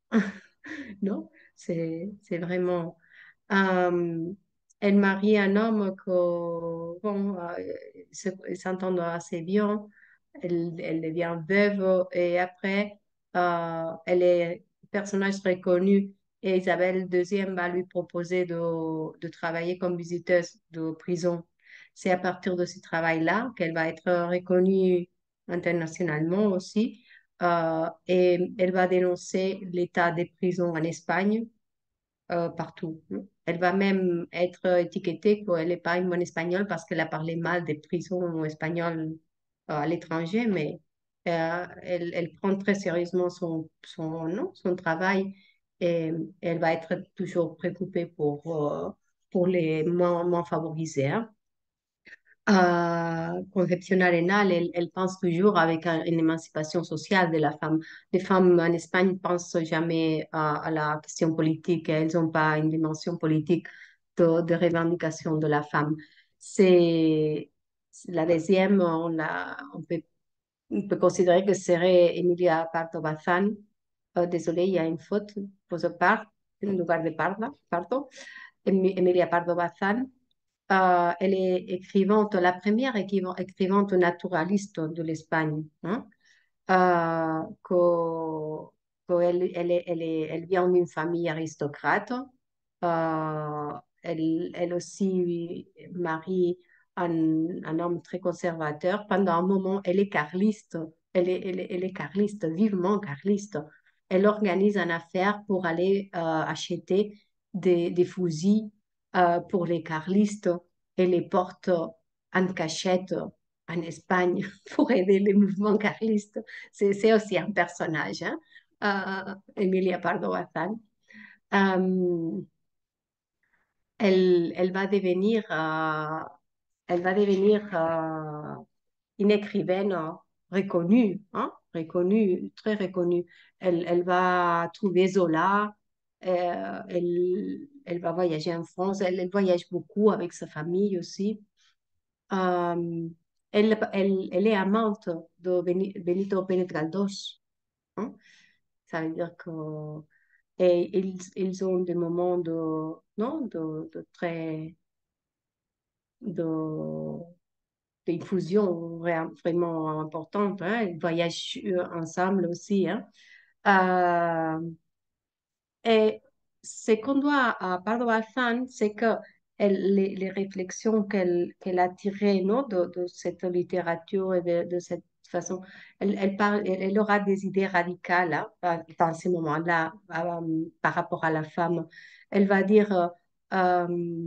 Non, c'est, c'est vraiment... Euh, Elle marie un homme que, bon, euh, ils se- ils s'entendent assez bien. Elle, elle devient veuve et après, euh, elle est personnage très connu et Isabelle deuxième va lui proposer de, de travailler comme visiteuse de prison. C'est à partir de ce travail-là qu'elle va être reconnue internationalement aussi. Euh, et elle va dénoncer l'état des prisons en Espagne euh, partout. Elle va même être étiquetée qu'elle n'est pas une bonne espagnole parce qu'elle a parlé mal des prisons espagnoles euh, à l'étranger, mais euh, elle, elle prend très sérieusement son, son, non, son travail et elle va être toujours préoccupée pour, euh, pour les moins, moins favorisés, hein. Euh, Concepción Arenal, elle, elle pense toujours avec un- une émancipation sociale de la femme. Les femmes en Espagne pensent jamais à, à la question politique, elles n'ont pas une dimension politique de, de revendication de la femme. C'est c'est la deuxième, on, la- on peut, on peut considérer que serait Emilia Pardo Bazán. Euh, désolé, il y a une faute, pose part, en lugar de Parda, pardon. Emi- Emilia Pardo Bazán. Euh, elle est écrivante, la première écriva- écrivante naturaliste de l'Espagne, hein. Euh, que, que elle, elle, est- elle, est- elle vient d'une famille aristocrate. Euh, elle, elle aussi marie un, un homme très conservateur. Pendant un moment, elle est carliste. Elle est, elle est, elle est carliste, vivement carliste. Elle organise une affaire pour aller euh, acheter des, des fusils euh, pour les carlistes et les porte en cachette en Espagne pour aider les mouvements carlistes. C'est c'est aussi un personnage, hein, euh, Emilia Pardo Bazán. Euh, elle, elle va devenir, euh, elle va devenir euh, une écrivaine reconnue, hein, reconnue, très reconnue. Elle, elle va trouver Zola, euh, elle, elle va voyager en France, elle, elle voyage beaucoup avec sa famille aussi. Euh, elle, elle, elle est amante de Beni- Benito Pérez Galdós, hein. Ça veut dire que et ils, ils ont des moments de, non, de, de très, de, d'infusion vra- vraiment importante, hein. Ils voyagent euh, ensemble aussi, hein. Euh, et ce qu'on doit à Pardo Bazán, c'est que elle- les, les réflexions qu'elle qu'elle a tirées, non, de, de cette littérature et de, de cette façon, elle, elle, parle, elle, elle aura des idées radicales, hein, dans ces moments-là euh, par rapport à la femme. Elle va dire, euh, euh,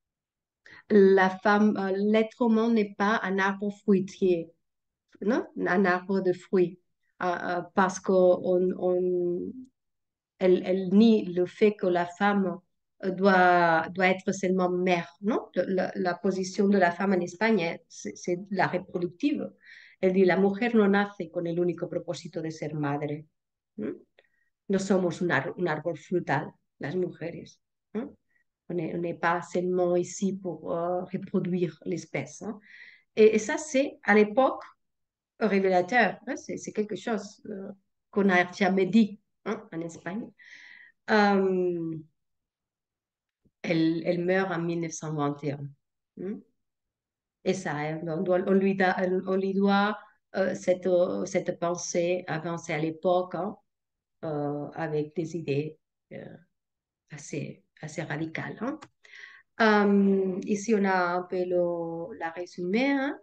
la femme, euh, l'être humain n'est pas un arbre fruitier, non? Un arbre de fruits. Euh, euh, parce que on, on- elle, elle nie le fait que la femme euh, doit, doit être seulement mère, non? Le- La, la position de la femme en Espagne, c'est c'est la reproductive. Elle dit, la mujer no nace con el único propósito de ser madre. ¿No? No somos un, ar- un árbol frutal, las mujeres, ¿no? On n'est on n'est pas seulement ici pour euh, reproduire l'espèce, hein. Et, et ça, c'est à l'époque révélateur, hein. C'est c'est quelque chose euh, qu'on n'a jamais dit. hein, en Espagne. Euh, elle, elle meurt en mille neuf cent vingt et un. Hein. Et ça, hein, on, doit- on lui, da- on lui doit euh, cette, euh, cette pensée avancée à l'époque, hein, euh, avec des idées euh, assez, assez radicales. Hein. Euh, ici, on a un peu le, la résumé. Hein.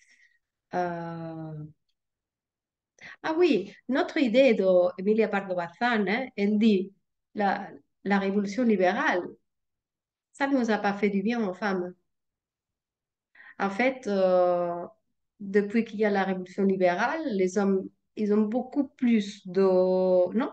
Euh, ah oui, notre idée d'Emilia Pardo Bazán, hein, elle dit la, la révolution libérale, ça ne nous a pas fait du bien aux femmes. En fait, euh, depuis qu'il y a la révolution libérale, les hommes, ils ont beaucoup plus de, non,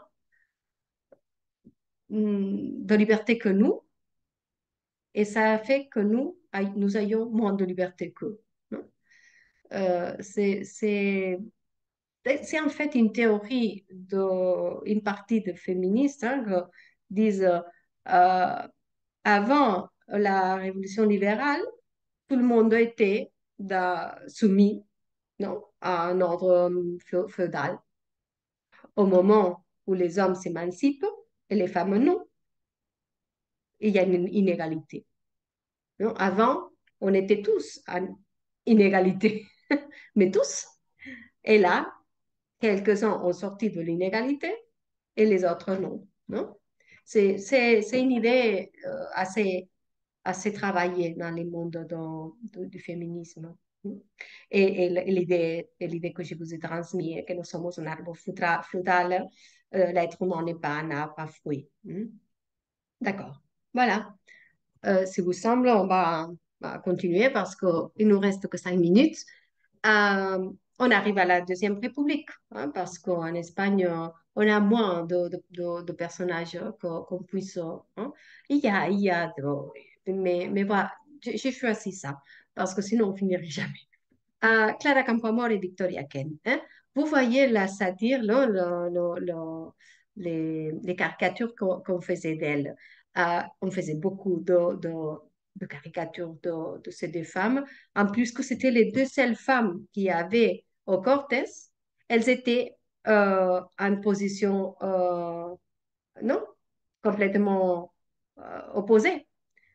hum, de liberté que nous, et ça a fait que nous, ay- nous ayons moins de liberté qu'eux. Non. Euh, c'est, c'est, c'est en fait une théorie de, une partie de féministes hein, qui disent euh, avant la révolution libérale, tout le monde était da- soumis non, à un ordre feu- féodal. Au moment où les hommes s'émancipent et les femmes non, il y a une inégalité. Non? Avant, on était tous en inégalité, mais tous. Et là, quelques-uns ont sorti de l'inégalité et les autres non. Non? C'est, c'est, c'est une idée euh, assez, assez travaillée dans le monde de- de- du féminisme. Et, et l'idée, et l'idée que je vous ai transmise est que nous sommes un arbre fruta- frutal, euh, l'être humain n'est pas un arbre à fruits. Hmm. D'accord. Voilà. Euh, si vous semble, on va, va continuer parce qu'il nous reste que cinq minutes. Euh, on arrive à la Deuxième République, hein, parce qu'en Espagne, euh, on a moins de, de, de- de personnages que- qu'on puisse. euh, hein. Il y a, il y a de- mais, mais voilà, j'ai j'ai choisi ça parce que sinon on finirait jamais. Euh, Clara Campoamor et Victoria Kent. Hein. Vous voyez la satire, là, le- le- le- les, les caricatures qu'on qu'on faisait d'elle. Euh, on faisait beaucoup de, de, de caricatures de, de ces deux femmes. En plus que c'était les deux seules femmes qui avaient au Cortés, elles étaient euh, en position, euh, non, complètement euh, opposée.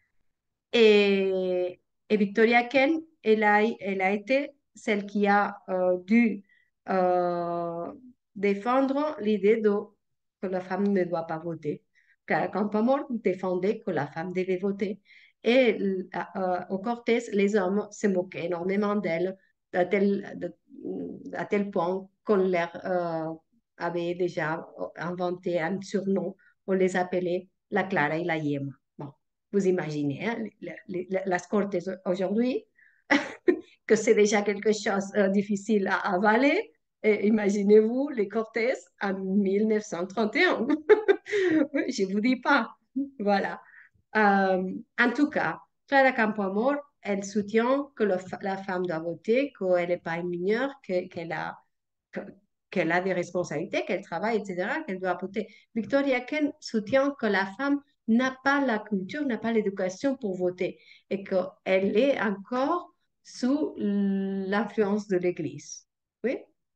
Et, et Victoria Kent, elle a, elle a été celle qui a euh, dû euh, défendre l'idée de, que la femme ne doit pas voter. Car Campoamor défendait que la femme devait voter. Et euh, au Cortés, les hommes se moquaient énormément d'elle, à tel, de- à tel point qu'on leur euh, avait déjà inventé un surnom. On les appelait la Clara et la Yema. Bon. Vous imaginez, hein, les- les- les- las Cortes aujourd'hui, que c'est déjà quelque chose de difficile à avaler. Et imaginez-vous les Cortes en mille neuf cent trente et un. Je ne vous dis pas. Voilà. Euh, en tout cas, Clara Campoamor, elle soutient que le, la femme doit voter, qu'elle n'est pas une mineure, que, qu'elle a que- qu'elle a des responsabilités, qu'elle travaille, et cetera, qu'elle doit voter. Victoria Kent soutient que la femme n'a pas la culture, n'a pas l'éducation pour voter et qu'elle est encore sous l'influence de l'Église. Oui.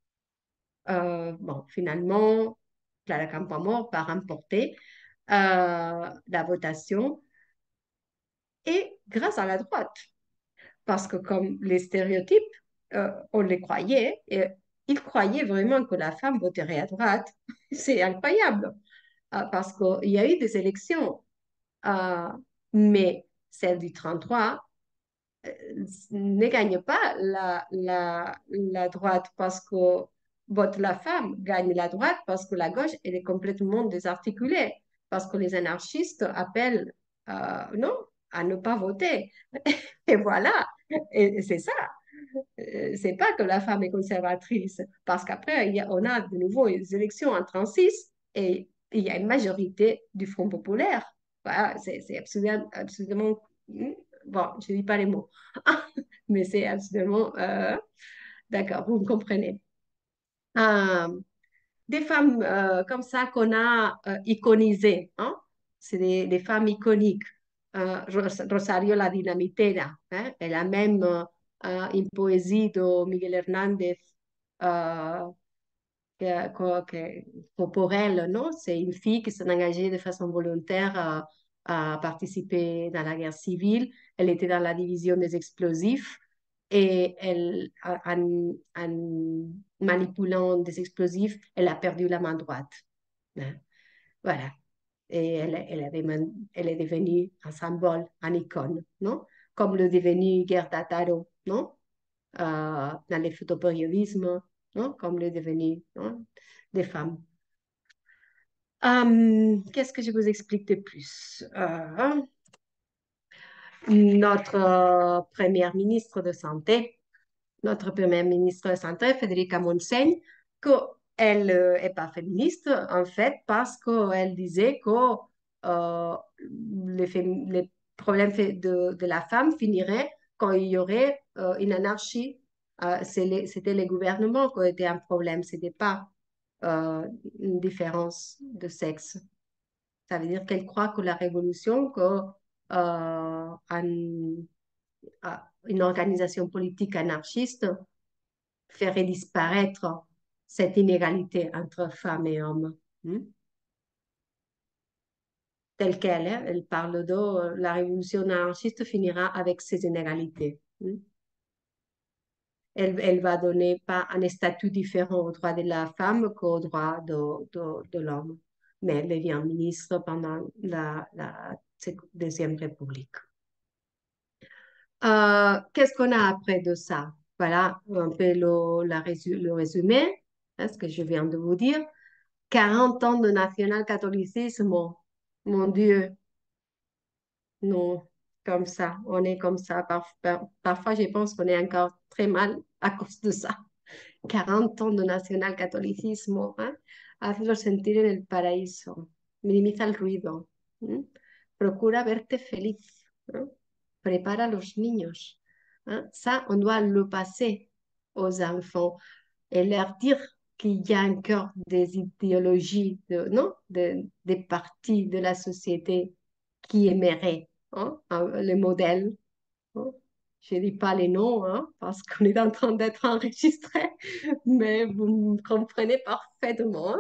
Euh, bon, finalement, Clara Campoamor va remporter euh, la votation et grâce à la droite. Parce que comme les stéréotypes, euh, on les croyait, et ils croyaient vraiment que la femme voterait à droite. C'est incroyable, euh, parce qu'il y a eu des élections, euh, mais celle du trente-trois euh, ne gagne pas la, la, la droite parce que vote la femme, gagne la droite parce que la gauche, elle est complètement désarticulée, parce que les anarchistes appellent euh, non, à ne pas voter. Et voilà, et c'est ça. Euh, c'est pas que la femme est conservatrice, parce qu'après, il y a- on a de nouveau les élections en trente-six et il y a une majorité du Front populaire. Voilà, c'est c'est absolument, absolument, hmm, bon, je ne dis pas les mots, mais c'est absolument, euh, d'accord, vous me comprenez. Euh, des femmes euh, comme ça qu'on a euh, iconisées, hein? C'est des, des femmes iconiques. Euh, Ros- Rosario la Dinamitera, hein? Elle a même euh, euh, une poésie de Miguel Hernández, euh, que- que- que- pour pour elle, non? C'est une fille qui s'est engagée de façon volontaire à, à participer dans la guerre civile. Elle était dans la division des explosifs et elle, en, en manipulant des explosifs, elle a perdu la main droite, hein. Voilà. Et elle, elle, est deven- elle est devenue un symbole, un icône, non? Comme le devenu Gerda Taro, non? Euh, dans le photopériodisme, non? Comme le devenu, non? Des femmes. Hum, qu'est-ce que je vous explique de plus? Euh, notre euh, première ministre de Santé, notre première ministre de Santé, Federica Montseny, qu'elle n'est pas féministe, en fait, parce qu'elle disait que euh, les, fém- les problèmes fait- de, de la femme finiraient quand il y aurait euh, une anarchie. Euh, c'est les- c'était les gouvernements qui étaient un problème, ce n'était pas euh, une différence de sexe. Ça veut dire qu'elle croit que la révolution, que euh, un- ah, une organisation politique anarchiste ferait disparaître cette inégalité entre femmes et hommes, hein, telle qu'elle est. Elle parle de euh, la révolution anarchiste finira avec ces inégalités, hein. Elle, elle va donner pas un statut différent aux droits de la femme qu'aux droits de, de, de l'homme. Mais elle devient ministre pendant la, la Deuxième République. Euh, qu'est-ce qu'on a après de ça? Voilà un peu le, la résu- le résumé, hein, ce que je viens de vous dire. Quarante ans de national-catholicisme, mon Dieu, non, comme ça, on est comme ça. Par- par- parfois, je pense qu'on est encore très mal à cause de ça. Quarante ans de nacionalcatolicismo, ¿eh? Hazlo sentir en el paraíso, minimiza el ruido, ¿eh? Procura verte feliz, ¿eh? Prépare los niños, hein. Ça, on doit le passer aux enfants et leur dire qu'il y a encore des idéologies, de, non, de- des parties de la société qui aimeraient, hein, un- les modèles, hein. Je ne dis pas les noms, hein, parce qu'on est en train d'être enregistré, mais vous me comprenez parfaitement, hein.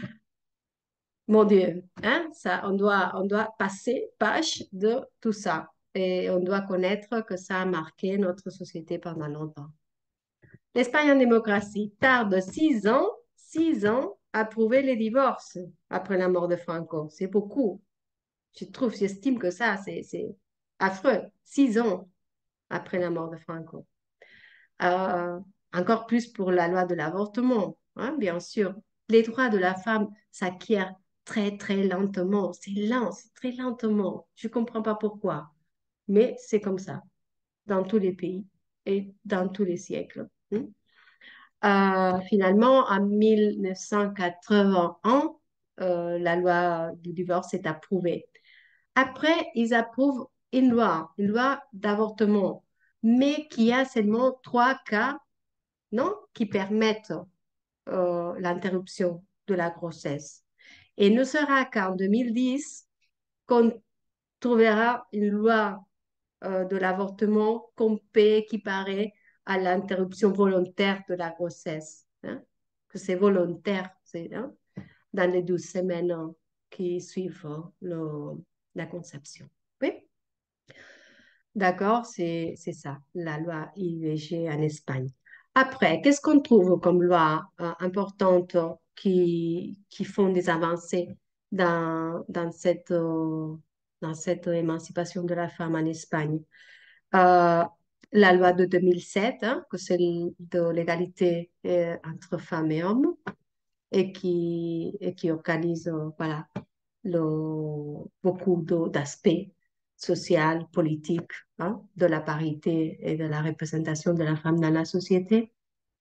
Mon Dieu, hein, ça, on doit, on doit passer page de tout ça. Et on doit connaître que ça a marqué notre société pendant longtemps. L'Espagne en démocratie tarde six ans, six ans à prouver les divorces après la mort de Franco. C'est beaucoup. Je trouve, j'estime que ça, c'est c'est affreux. Six ans après la mort de Franco. Euh, encore plus pour la loi de l'avortement, hein, bien sûr. Les droits de la femme s'acquièrent très, très lentement. C'est lent, c'est très lentement. Je ne comprends pas pourquoi, mais c'est comme ça dans tous les pays et dans tous les siècles, hein. Euh, finalement, en mille neuf cent quatre-vingt-un, euh, la loi du divorce est approuvée. Après, ils approuvent une loi, une loi d'avortement, mais qui a seulement trois cas, non, qui permettent euh, l'interruption de la grossesse. Et ne sera qu'en deux mille dix qu'on trouvera une loi euh, de l'avortement qu'on peut équiparer à l'interruption volontaire de la grossesse, hein, que c'est volontaire, c'est, hein, dans les douze semaines hein, qui suivent hein, le, la conception. Oui, d'accord, c'est, c'est ça, la loi I V G en Espagne. Après, qu'est-ce qu'on trouve comme loi euh, importante qui, qui font des avancées dans, dans cette, euh, dans cette émancipation de la femme en Espagne? Euh, la loi de deux mille sept, hein, que c'est l- de l'égalité euh, entre femmes et hommes, et qui, et qui organise euh, voilà, le- beaucoup de- d'aspects sociaux, politiques, hein, de la parité et de la représentation de la femme dans la société.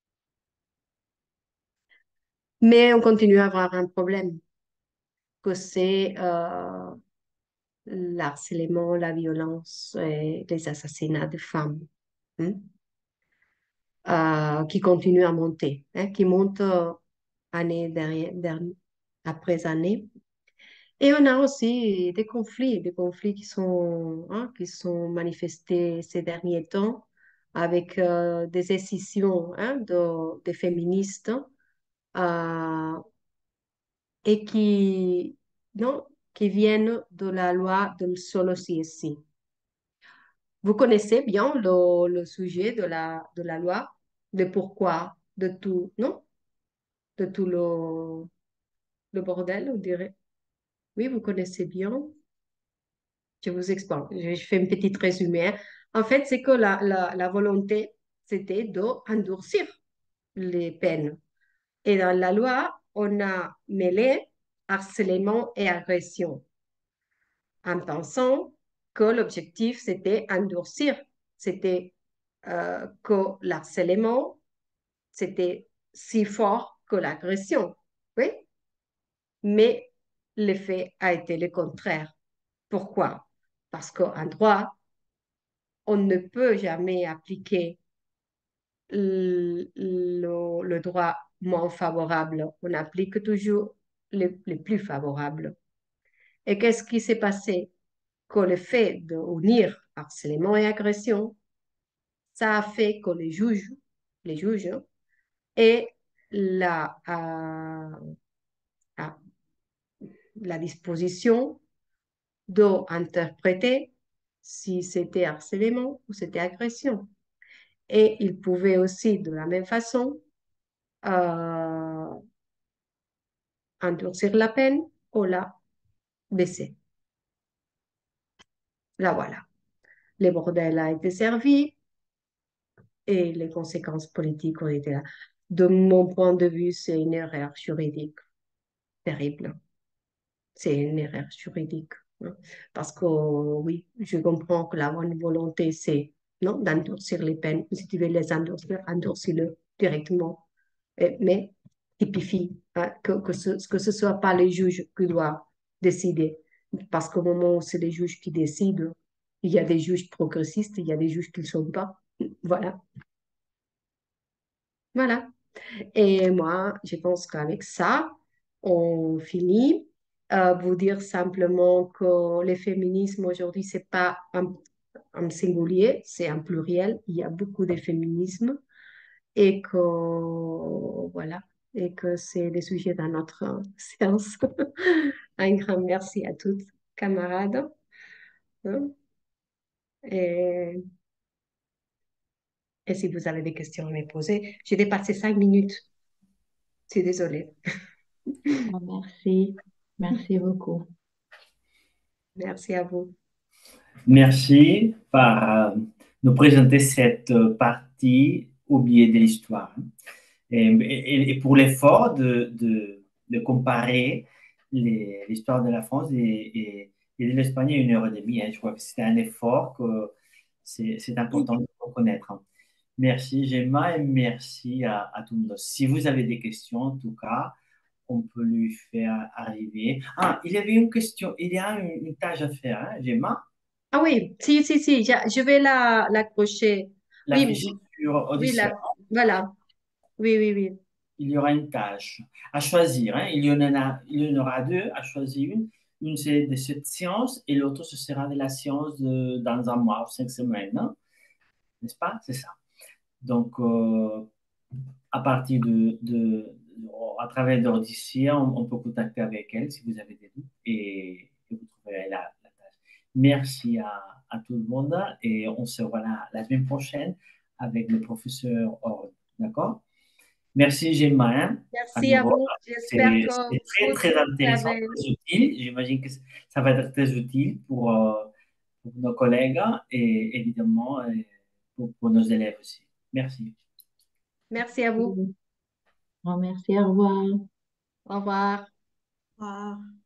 Mais on continue à avoir un problème, que c'est euh, l'harcèlement, la violence et les assassinats de femmes, hein, euh, qui continuent à monter, hein, qui montent euh, année derrière, derni- après année. Et on a aussi des conflits, des conflits qui sont, hein, qui sont manifestés ces derniers temps avec euh, des décisions hein, de, des féministes euh, et qui, non, qui viennent de la loi del solo si et si. Vous connaissez bien le, le sujet de la, de la loi, de pourquoi, de tout, non? De tout le, le bordel, on dirait. Oui, vous connaissez bien. Je vous explique. Je je fais un petit résumé. En fait, c'est que la, la, la volonté, c'était d'endurcir les peines. Et dans la loi, on a mêlé harcèlement et agression en pensant que l'objectif, c'était endurcir. C'était euh, que l'harcèlement, c'était si fort que l'agression. Oui, mais l'effet a été le contraire. Pourquoi? Parce qu'en droit, on ne peut jamais appliquer le, le- le droit moins favorable. On applique toujours le, le plus favorable. Et qu'est-ce qui s'est passé? Que le fait d'unir harcèlement et agression, ça a fait que les juges, les juges aient la, euh, euh, la disposition d'interpréter si c'était harcèlement ou c'était agression. Et ils pouvaient aussi, de la même façon, euh, endurcir la peine ou la baisser. Là, voilà. Le bordel a été servi et les conséquences politiques ont été là. De mon point de vue, c'est une erreur juridique terrible. C'est une erreur juridique, hein. Parce que oui, je comprends que la bonne volonté, c'est non, d'endurcir les peines. Si tu veux les endurcir, endurcis-le directement. Et- mais typifie, hein, que, que ce que ce soit pas les juges qui doivent décider. Parce qu'au moment où c'est les juges qui décident, il y a des juges progressistes, il y a des juges qui ne le sont pas. Voilà, voilà. Et moi, je pense qu'avec ça, on finit. Euh, vous dire simplement que le féminisme aujourd'hui, c'est pas un, un singulier, c'est un pluriel. Il y a beaucoup de féminisme et que voilà, et que c'est le sujet de notre séance. Un grand merci à toutes, camarades, hein. Et, et si vous avez des questions à me poser, j'ai dépassé cinq minutes. Je suis désolée. Ah, merci, merci beaucoup. Merci à vous. Merci par euh, nous présenter cette euh, partie oubliée de l'histoire. Et, et- et pour l'effort de, de- de comparer les- l'histoire de la France et, et- et de l'Espagne à une heure et demie, hein. Je crois que c'était un effort que c'est c'est important de reconnaître. Merci Gemma et merci à, à tout le monde. Si vous avez des questions, en tout cas, on peut lui faire arriver. Ah, il y avait une question, il y a une, une tâche à faire, hein, Gemma. Ah oui, si, si, si, je, je vais la, l'accrocher. Oui, L'afficher sur oui, Odyssée. la, voilà. Oui, oui, oui. Il y aura une tâche à choisir, hein. Il y en a, il y en aura deux à choisir une. Une, c'est de cette science et l'autre, ce sera de la science de, dans un mois ou cinq semaines, hein. N'est-ce pas? C'est ça. Donc, euh, à partir de, de, à travers d'Odyssée, on, on peut contacter avec elle si vous avez des doutes et, et vous trouverez la, la tâche. Merci à, à tout le monde et on se voit la, la semaine prochaine avec le professeur Ord. D'accord? Merci, Gemma, hein, à Merci à nouveau. vous. J'espère C'est que c'est très, vous très intéressant, savez. très utile. J'imagine que ça va être très utile pour, euh, pour nos collègues et évidemment euh, pour, pour nos élèves aussi. Merci. Merci à vous. Grand merci, au revoir. Au revoir. Au revoir.